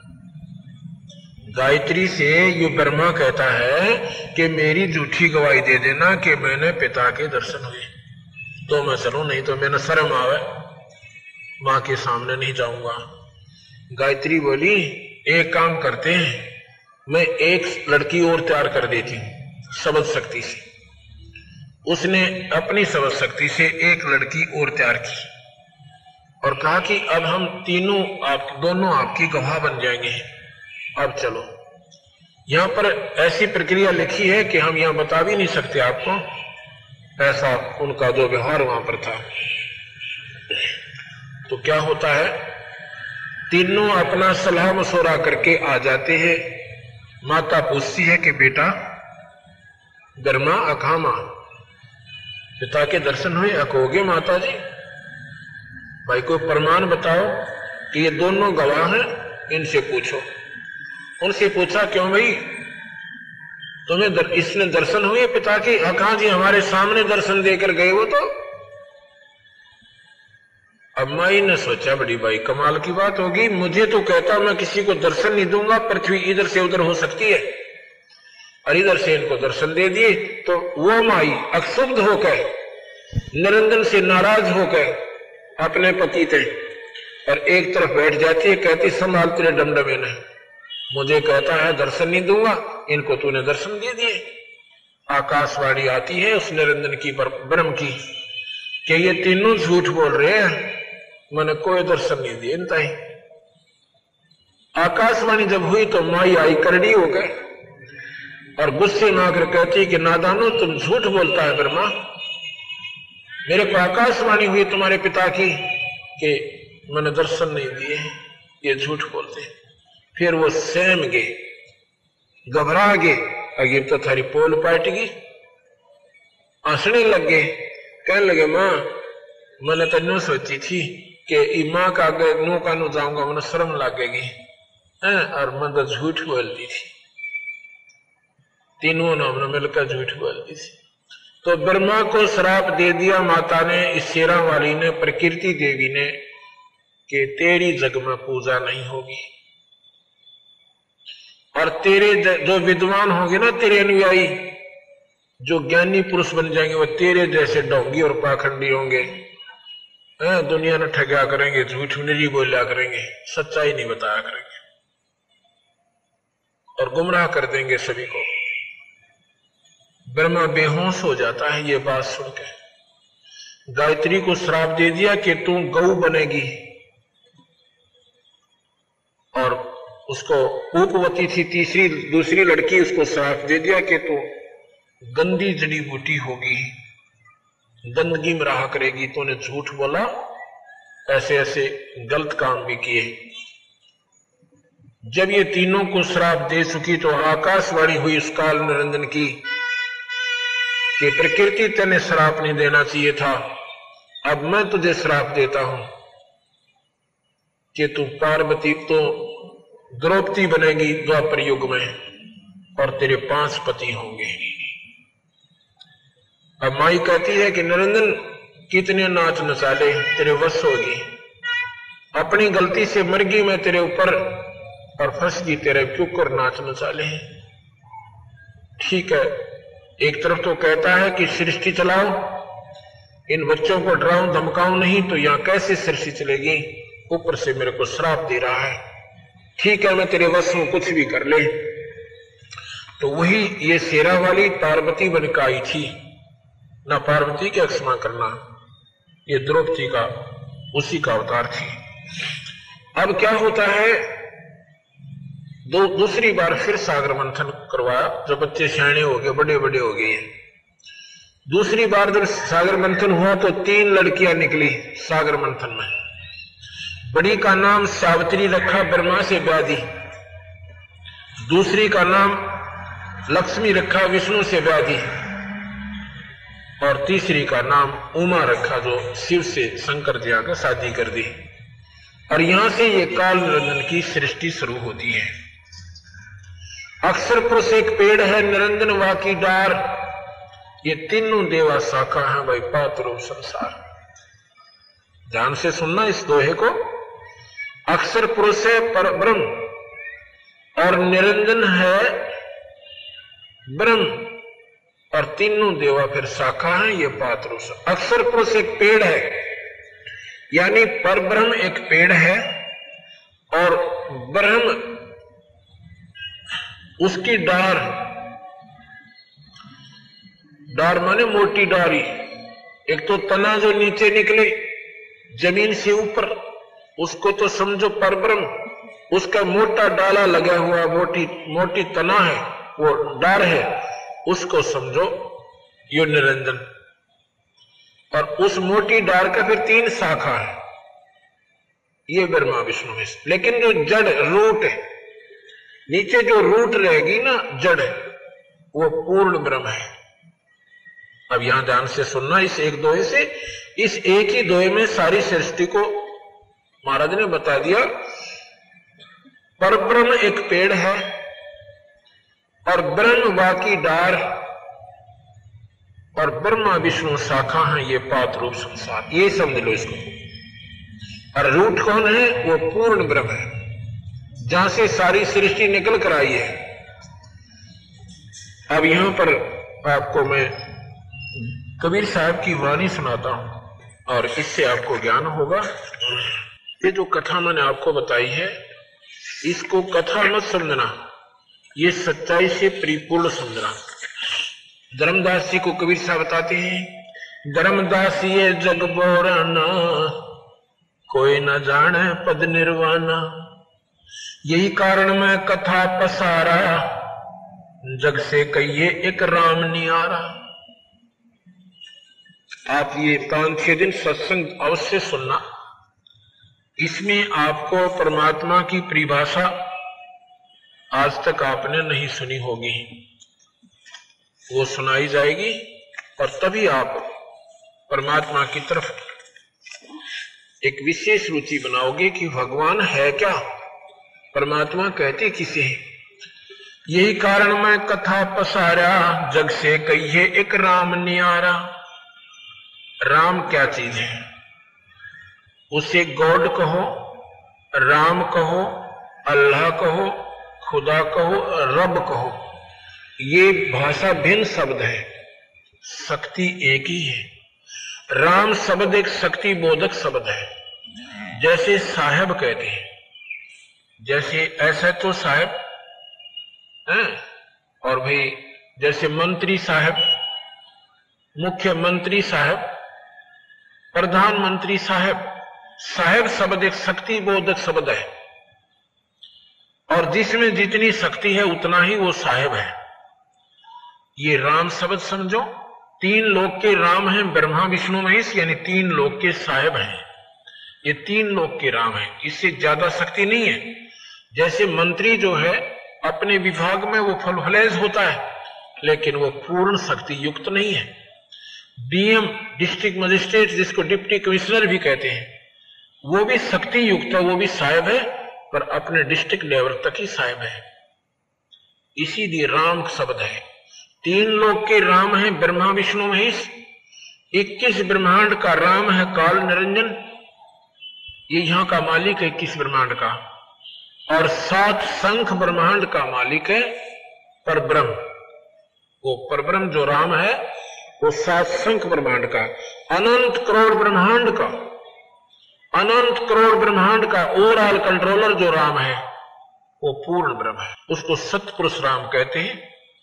गायत्री से ये ब्रह्मा कहता है कि मेरी झूठी गवाही दे देना कि मैंने पिता के दर्शन हुए तो मैं चलूं, नहीं तो मैंने शर्म आवे, मां के सामने नहीं जाऊंगा। गायत्री बोली एक काम करते हैं, मैं एक लड़की और तैयार कर देती हूं शब्द शक्ति से। उसने अपनी शब्द शक्ति से एक लड़की और तैयार की और कहा कि अब हम तीनों आप दोनों आपकी गवाह बन जाएंगे, अब चलो। यहां पर ऐसी प्रक्रिया लिखी है कि हम यहां बता भी नहीं सकते आपको, ऐसा उनका जो व्यवहार वहां पर था। तो क्या होता है, तीनों अपना सलाह मशवरा करके आ जाते हैं। माता पूछती है कि बेटा ब्रह्मा अखामा पिता के दर्शन हुए? अकोगे माता जी? भाई कोई प्रमाण बताओ कि ये दोनों गवाह हैं, इनसे पूछो। उनसे पूछा क्यों भाई तुम्हें इसने दर्शन हुए पिता के? कहा जी हमारे सामने दर्शन देकर गए वो तो। अब माई ने सोचा बड़ी भाई कमाल की बात होगी, मुझे तो कहता मैं किसी को दर्शन नहीं दूंगा, पृथ्वी इधर से उधर हो सकती है और इधर से इनको दर्शन दे दिए। तो वो माई अक्षुब्ध होकर निरंजन से नाराज होकर अपने पति थे और एक तरफ बैठ जाती है, कहती संभाल तेरे डमडमे ने, मुझे कहता है दर्शन नहीं दूंगा, इनको तूने दर्शन दे दिए। आकाशवाणी आती है उस निरंजन की ब्रह्म की कि ये तीनों झूठ बोल रहे हैं, मैंने कोई दर्शन नहीं दिए इनता ही। आकाशवाणी जब हुई तो माई आई करड़ी हो गए और गुस्से में आकर कहती कि नादानो तुम झूठ बोलता है ब्रह्मा, मेरे को आकाशवाणी हुई तुम्हारे पिता की कि मैंने दर्शन नहीं दिए, ये झूठ बोलते। फिर वो सहम गए, घबरा गए, अगर तो थारी पोल पाट गई, हंसने लग गए, कहने लगे मां मैंने तो न्यू सोची थी कि मां का आगे नो का नो जाऊंगा, मैंने शर्म लगेगी और मैं तो झूठ बोलती थी। तीनों ने हमने मिलकर झूठ बोलती थी। तो ब्रह्मा को श्राप दे दिया माता ने, इस शेरा वाली ने, प्रकृति देवी ने, कि तेरी जग में पूजा नहीं होगी और तेरे जो विद्वान होंगे ना, तेरे अनुयायी जो ज्ञानी पुरुष बन जाएंगे, वो तेरे जैसे ढोंगी और पाखंडी होंगे, दुनिया ने ठगा करेंगे, झूठ नहीं बोला करेंगे, सच्चाई नहीं बताया करेंगे और गुमराह कर देंगे सभी को। ब्रह्मा बेहोश हो जाता है ये बात सुनकर। गायत्री को श्राप दे दिया कि तू गौ बनेगी और उसको उपवती थी दूसरी लड़की, उसको श्राप दे दिया कि तू गंदी जड़ी बूटी होगी, गंदगी में रहा करेगी, तूने झूठ बोला, ऐसे ऐसे गलत काम भी किए। जब ये तीनों को श्राप दे चुकी तो आकाशवाणी हुई उस काल निरंजन की कि प्रकृति तेने श्राप नहीं देना चाहिए था, अब मैं तुझे श्राप देता हूं कि तू पार्वती तो द्रौपदी बनेगी द्वापर युग में और तेरे 5 पति होंगे। अब माई कहती है कि निरंजन कितने नाच नचाले तेरे वश होगी, अपनी गलती से मर गई मैं तेरे ऊपर और फंस गई तेरे क्यों कर नाच नचाले। ठीक है, एक तरफ तो कहता है कि सृष्टि चलाओ, इन बच्चों को डराऊं धमकाऊं नहीं तो यहां कैसे सृष्टि चलेगी, ऊपर से मेरे को श्राप दे रहा है। ठीक है मैं तेरे वश हूं, कुछ भी कर ले, तो वही ये शेरा वाली पार्वती बन के आई थी ना, पार्वती की क्षमा करना, ये द्रौपदी का उसी का अवतार थी। अब क्या होता है, दूसरी बार फिर सागर मंथन करवाया, जो बच्चे सियाणे हो गए, बड़े बड़े हो गए। दूसरी बार जब सागर मंथन हुआ तो 3 लड़कियां निकली सागर मंथन में। बड़ी का नाम सावित्री रखा, ब्रह्मा से ब्याह दी। दूसरी का नाम लक्ष्मी रखा, विष्णु से ब्याह दी। और तीसरी का नाम उमा रखा, जो शिव से शंकर जी आकर शादी कर दी। और यहां से ये काल निरंजन की सृष्टि शुरू होती है। अक्षर पुरुष एक पेड़ है, निरंजन वाकी डार, ये तीनों देवा शाखा है भाई, पात्र संसार। ध्यान से सुनना इस दोहे को। अक्षर पुरुष है पर ब्रह्म, और निरंजन है ब्रह्म, और तीनों देवा फिर शाखा है, ये पात्र। अक्षर पुरुष एक पेड़ है, यानी पर ब्रह्म एक पेड़ है, और ब्रह्म उसकी डार, डार माने मोटी डारी। एक तो तना जो नीचे निकले जमीन से ऊपर, उसको तो समझो पर ब्रह्म, उसका मोटा डाला लगा हुआ, मोटी तना है, वो डार है, उसको समझो यो निरंजन। और उस मोटी डार का फिर 3 शाखा है, ये ब्रह्मा विष्णु में। लेकिन जो जड़ रूट है, नीचे जो रूट रहेगी ना जड़, वो पूर्ण ब्रह्म है। अब यहां ध्यान से सुनना, इस एक दोहे से, इस एक ही दोहे में सारी सृष्टि को महाराज ने बता दिया। पर ब्रह्म एक पेड़ है, और ब्रह्म बाकी डार, और ब्रह्मा विष्णु शाखा है, ये पात रूप संसार। ये समझ लो इसको। और रूट कौन है? वो पूर्ण ब्रह्म है, जहां से सारी सृष्टि निकल कर आई है। अब यहां पर आपको मैं कबीर साहब की वाणी सुनाता हूं, और इससे आपको ज्ञान होगा। ये जो कथा मैंने आपको बताई है, इसको कथा मत समझना, ये सच्चाई से परिपूर्ण समझना। धर्मदास जी को कबीर साहब बताते हैं, धर्मदास ये जग बोराना, कोई न जाने पद निर्वाणा, यही कारण मैं कथा पसारा, जग से कहिए एक राम नियारा। आप ये 5-6 दिन सत्संग अवश्य सुनना, इसमें आपको परमात्मा की परिभाषा आज तक आपने नहीं सुनी होगी, वो सुनाई जाएगी, और तभी आप परमात्मा की तरफ एक विशेष रुचि बनाओगे कि भगवान है क्या, परमात्मा कहते किसे हैं। यही कारण मैं कथा पसारा, जग से कहिए एक राम नियारा। राम क्या चीज है? उसे गॉड कहो, राम कहो, अल्लाह कहो, खुदा कहो, रब कहो, ये भाषा भिन्न शब्द है, शक्ति एक ही है। राम शब्द एक शक्ति बोधक शब्द है। जैसे साहब कहते हैं, जैसे ऐसा तो साहब है, और भाई जैसे मंत्री साहब, मुख्यमंत्री साहब, प्रधानमंत्री साहब। साहब शब्द एक शक्ति बोधक शब्द है, और जिसमें जितनी शक्ति है उतना ही वो साहब है। ये राम शब्द समझो, 3 लोक के राम हैं, ब्रह्मा विष्णु महेश, यानी 3 लोक के साहब हैं। ये 3 लोक के राम हैं, इससे ज्यादा शक्ति नहीं है। जैसे मंत्री जो है अपने विभाग में वो फलफलेज होता है, लेकिन वो पूर्ण शक्ति युक्त नहीं है। डीएम, डिस्ट्रिक्ट मजिस्ट्रेट, जिसको डिप्टी कमिश्नर भी कहते हैं, वो भी शक्ति युक्त है, वो भी साहब है, पर अपने डिस्ट्रिक्ट लेवल तक ही साहब है। इसीलिए राम शब्द है। 3 लोक के राम है, ब्रह्मा विष्णु महेश। 21 ब्रह्मांड का राम है काल निरंजन, ये यहां का मालिक है 21 ब्रह्मांड का। और 7 शंख ब्रह्मांड का मालिक है परब्रह्म। वो परब्रह्म जो राम है, वो 7 शंख ब्रह्मांड का, अनंत करोड़ ब्रह्मांड का, अनंत करोड़ ब्रह्मांड का ओवरऑल कंट्रोलर जो राम है, वो पूर्ण ब्रह्म है। उसको सतपुरुष राम कहते हैं।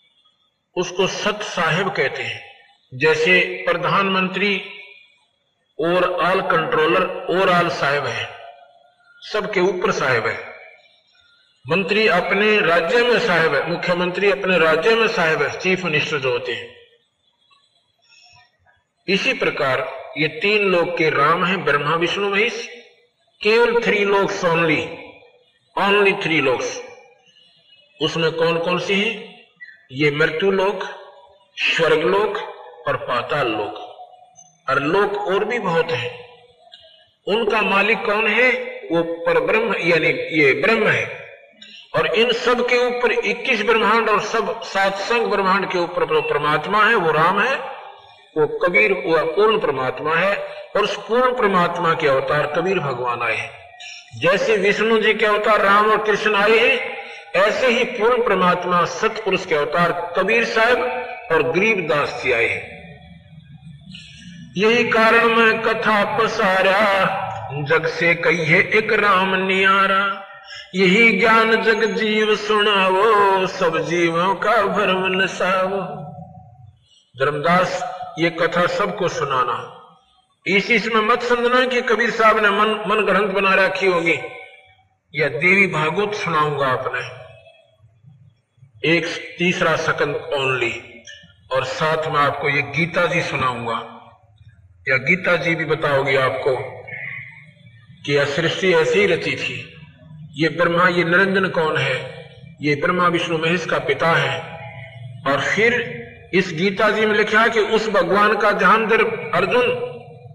उसको सत साहिब कहते हैं। जैसे प्रधानमंत्री और ऑल कंट्रोलर और ऑल साहिब है, सबके ऊपर साहिब है। मंत्री अपने राज्य में साहिब है, मुख्यमंत्री अपने राज्य में साहिब है, चीफ मिनिस्टर जो होते हैं। इसी प्रकार ये तीन लोक के राम हैं, ब्रह्मा विष्णु महेश। केवल 3 लोक्स ओनली 3 लोक्स। उसमें कौन कौन सी हैं? ये मृत्यु लोक, स्वर्ग लोक और पाताल लोक। और लोक और भी बहुत है। उनका मालिक कौन है? वो परब्रह्म यानी ये ब्रह्म है। और इन सब के ऊपर 21 ब्रह्मांड और सब 7 संग ब्रह्मांड के ऊपर जो परमात्मा है वो राम है, वो कबीर, वो पूर्ण परमात्मा है। और उस पूर्ण परमात्मा के अवतार कबीर भगवान आए हैं। जैसे विष्णु जी के अवतार राम और कृष्ण आए हैं, ऐसे ही पूर्ण परमात्मा सतपुरुष के अवतार कबीर साहब और गरीबदास जी आए हैं। यही कारण मैं कथा पसारा, जग से कहिए एक राम नियारा। यही ज्ञान जग जीव सुनावो, सब जीवों का भरम नसावो। धर्मदास ये कथा सबको सुनाना। इसमें मत समझना कि कबीर साहब ने मन ग्रंथ बना रखी होगी, या देवी भागवत सुनाऊंगा आपने, एक तीसरा सकंद ओनली। और साथ में आपको ये गीता जी सुनाऊंगा, या गीता जी भी बताओगी आपको कि यह सृष्टि ऐसी ही रची थी। ये ब्रह्मा, ये निरंजन कौन है? ये ब्रह्मा विष्णु महेश का पिता है। और फिर इस गीता जी में लिखा कि उस भगवान का ध्यान धर अर्जुन।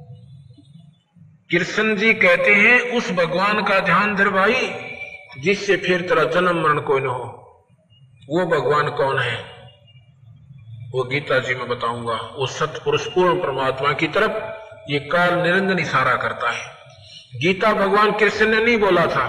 कृष्ण जी कहते हैं उस भगवान का ध्यान धर भाई, जिससे फिर तेरा जन्म मरण कोई न हो। वो भगवान कौन है? वो गीता जी में बताऊंगा। वो सतपुरुष पूर्ण परमात्मा की तरफ ये काल निरंजन इशारा करता है। गीता भगवान कृष्ण ने नहीं बोला था।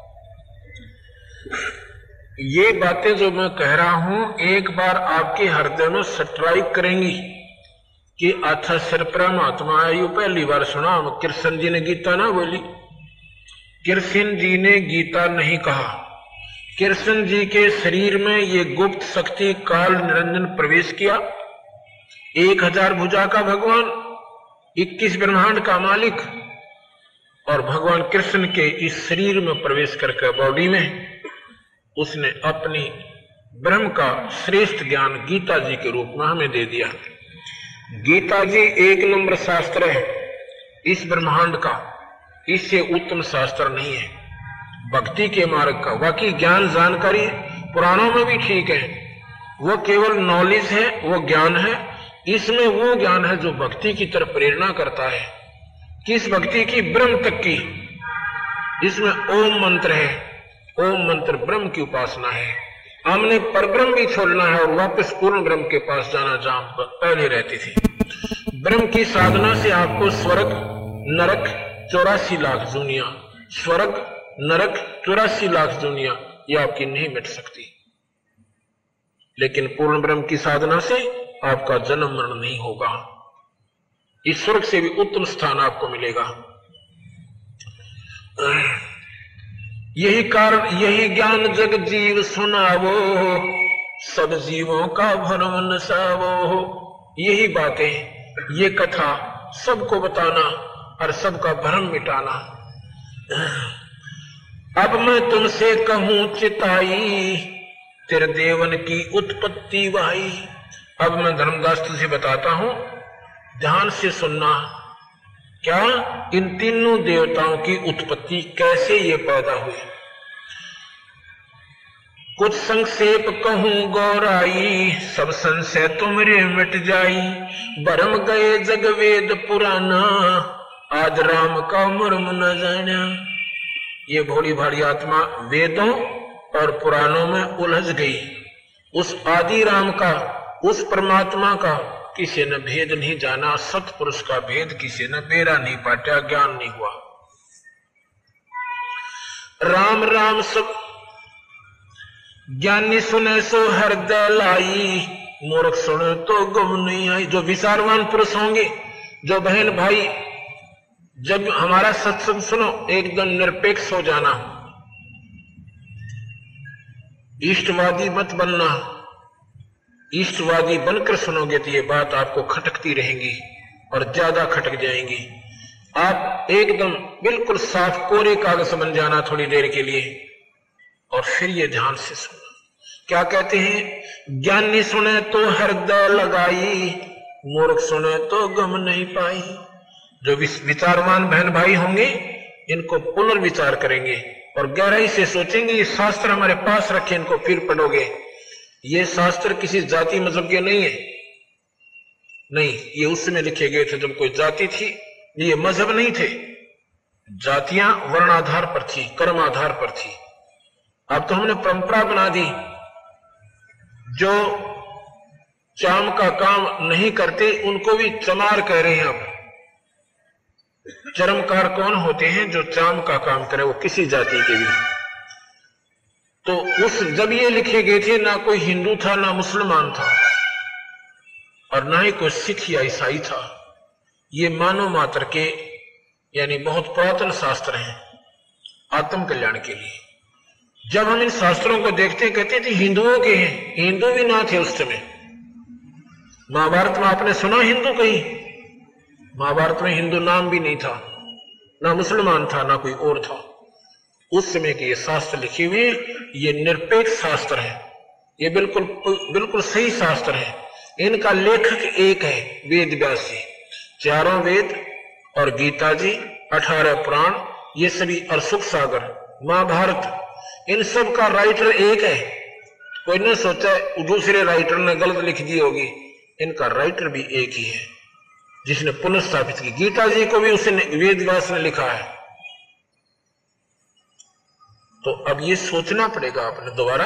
ये बातें जो मैं कह रहा हूं एक बार आपके हृदय में स्ट्राइक करेंगी कि अच्छा सिर परमात्मा है। ये पहली बार सुना। कृष्ण जी ने गीता ना बोली, कृष्ण जी ने गीता नहीं कहा। कृष्ण जी के शरीर में ये गुप्त शक्ति काल निरंजन प्रवेश किया। 1000 भुजा का भगवान, 21 ब्रह्मांड का मालिक, और भगवान कृष्ण के इस शरीर में प्रवेश करके बॉडी में उसने अपनी ब्रह्म का श्रेष्ठ ज्ञान गीता जी के रूप में हमें दे दिया। गीता जी 1 नंबर शास्त्र है इस ब्रह्मांड का। इससे उत्तम शास्त्र नहीं है भक्ति के मार्ग का। बाकी ज्ञान जानकारी पुराणों में भी ठीक है, वो केवल नॉलेज है, वो ज्ञान है। इसमें वो ज्ञान है जो भक्ति की तरफ प्रेरणा करता है। किस भक्ति की? ब्रह्म तक की। इसमें ओम मंत्र है, ओम मंत्र ब्रह्म की उपासना है। हमने परब्रह्म भी छोड़ना है और वापस पूर्ण ब्रह्म के पास जाना जहां पहले रहती थी। ब्रह्म की साधना से आपको स्वर्ग नरक 84 लाख दुनिया, स्वर्ग नरक 84 लाख दुनिया, ये आपकी नहीं मिट सकती। लेकिन पूर्ण ब्रह्म की साधना से आपका जन्म मरण नहीं होगा। इस स्वर्ग से भी उत्तम स्थान आपको मिलेगा। यही कारण, यही ज्ञान जग जीव सुनावो, सब जीवों का भरम नसावो। यही बातें, ये कथा सबको बताना और सबका भ्रम मिटाना। अब मैं तुमसे कहूं चिताई, तेरे देवन की उत्पत्ति वाई। अब मैं धर्मदास तुझे बताता हूं, ध्यान से सुनना। क्या? इन तीनों देवताओं की उत्पत्ति कैसे ये पैदा हुई। कुछ संक्षेप कहूं गौराई, सब संशय तुमरे मिट जाई। भरम गए जग वेद पुराना, आज राम का मर्म न जाना। ये भोली भारी आत्मा वेदों और पुराणों में उलझ गई। उस आदि राम का, उस परमात्मा का किसी ने भेद नहीं जाना। सतपुरुष का भेद किसी ने बेरा नहीं पाटा, ज्ञान नहीं हुआ। राम राम सब ज्ञानी सुने सो हृदय लाई, मूर्ख सुने तो गुम नहीं आई। जो विचारवान पुरुष होंगे, जो बहन भाई, जब हमारा सत्संग सुनो एकदम निरपेक्ष हो जाना, इष्टवादी मत बनना ईष्टवादी बनकर सुनोगे तो ये बात आपको खटकती रहेंगी और ज्यादा खटक जाएंगी। आप एकदम बिल्कुल साफ कोरे कागज बन जाना थोड़ी देर के लिए और फिर ये ध्यान से सुनो। क्या कहते हैं? ज्ञानी सुने तो हृदय लगाई, मूर्ख सुने तो गम नहीं पाई। जो विचारवान बहन भाई होंगे इनको पुनर्विचार करेंगे और गहराई से सोचेंगे। ये शास्त्र हमारे पास रखे, इनको फिर पढ़ोगे। ये शास्त्र किसी जाति मजहब के नहीं है, नहीं, ये उस समय लिखे गए थे जब कोई जाति थी। ये मजहब नहीं थे, जातियां वर्ण आधार पर थी, कर्म आधार पर थी। अब तो हमने परंपरा बना दी। जो चाम का काम नहीं करते उनको भी चमार कह रहे हैं। अब चरमकार कौन होते हैं? जो चाम का काम करे, वो किसी जाति के भी। तो उस जब ये लिखे गए थे ना कोई हिंदू था, ना मुसलमान था, और ना ही कोई सिख या ईसाई था। ये मानव मात्र के यानी बहुत पुरातन शास्त्र हैं आत्म कल्याण के लिए। जब हम इन शास्त्रों को देखते कहते थे हिंदुओं के हैं, हिंदू भी ना थे उस समय। महाभारत में आपने सुना हिंदू कहीं? महाभारत में हिंदू नाम भी नहीं था, ना मुसलमान था, ना कोई और था। उस समय के ये शास्त्र लिखे हुए, ये निरपेक्ष शास्त्र है, ये बिल्कुल सही शास्त्र है। इनका लेखक एक है, वेद व्यास जी। चारों वेद और गीता जी, 18 पुराण, ये सभी, और सुख सागर, महाभारत, इन सब का राइटर एक है। कोई ने सोचा दूसरे राइटर ने गलत लिख दी होगी, इनका राइटर भी एक ही है जिसने पुनर्स्थापित की। गीता जी को भी उसने वेद व्यास ने लिखा है। तो अब ये सोचना पड़ेगा आपने दोबारा।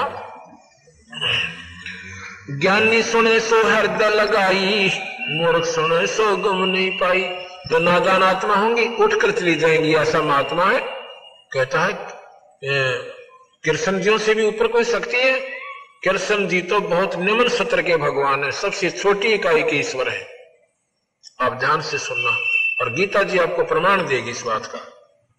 ज्ञानी सुने सो हृदय लगाई, मूर्ख सुने सो गम नहीं पाई। जो नादान आत्मा होंगी उठकर चली जाएंगी, ऐसा महात्मा है। कहता है कृष्ण जियों से भी ऊपर कोई शक्ति है? कृष्ण जी तो बहुत निम्न सत्र के भगवान है, सबसे छोटी इकाई के ईश्वर है। आप ध्यान से सुनना, और गीता जी आपको प्रमाण देगी इस बात का।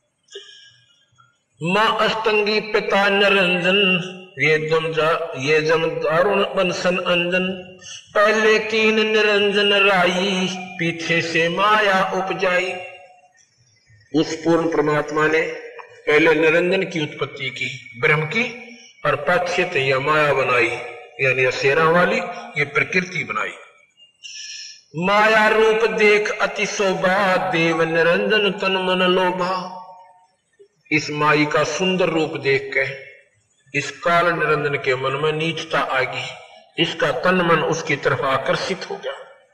मां अष्टंगी पिता निरंजन, ये जम दारुण बंसन अंजन। पहले कीन निरंजन राई, पीछे से माया उपजाई। उस पूर्ण परमात्मा ने पहले निरंजन की उत्पत्ति की, ब्रह्म की, और पश्चित या माया बनाई, यानी असेरा वाली ये प्रकृति बनाई। माया रूप देख अति शोभा, देव निरंजन तन मन लोभा। इस माई का सुंदर रूप देख के इस काल निरंजन के मन में नीचता आ गई, इसका तन मन उसकी तरफ आकर्षित हो गया।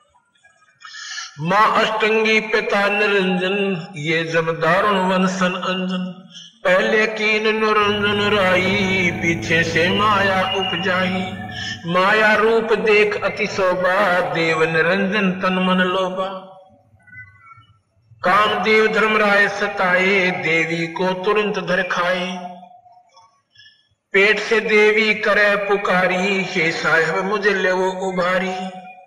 मां अष्टंगी पिता निरंजन, ये जब दारुण वंशन अंजन। पहले कीन निरंजन राई, पीछे से माया उपजाई। माया रूप देख अति शोभा, देव निरंजन तन मन लोभा। कामदेव धर्मराय सताए, देवी को तुरंत धर खाए। पेट से देवी करे पुकारी, हे साहेब मुझे ले वो उभारी।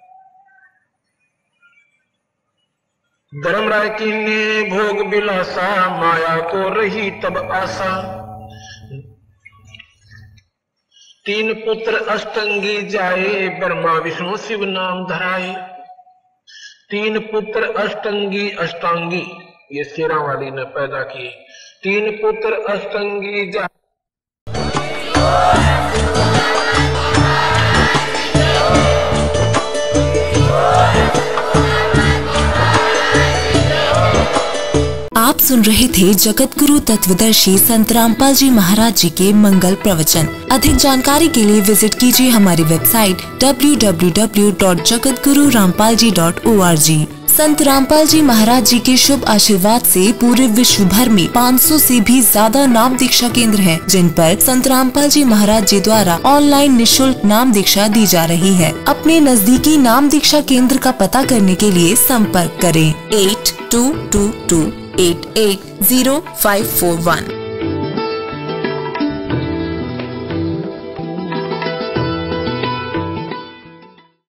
धर्मराय की ने भोग बिलासा, माया को रही तब आशा। 3 पुत्र अष्टंगी जाए, ब्रह्मा विष्णु शिव नाम धराए। 3 पुत्र अष्टंगी, अष्टांगी ये शेरा वाली ने पैदा किए। 3 पुत्र अष्टंगी जाए। आप सुन रहे थे जगत गुरु तत्वदर्शी संत रामपाल जी महाराज जी के मंगल प्रवचन। अधिक जानकारी के लिए विजिट कीजिए हमारी वेबसाइट www.jagatgururampalji.org। संत रामपाल जी महाराज जी के शुभ आशीर्वाद से पूरे विश्व भर में 500 से भी ज्यादा नाम दीक्षा केंद्र हैं, जिन पर संत रामपाल जी महाराज जी द्वारा ऑनलाइन निःशुल्क नाम दीक्षा दी जा रही है। अपने नजदीकी नाम दीक्षा केंद्र का पता करने के लिए संपर्क करें 8222880541।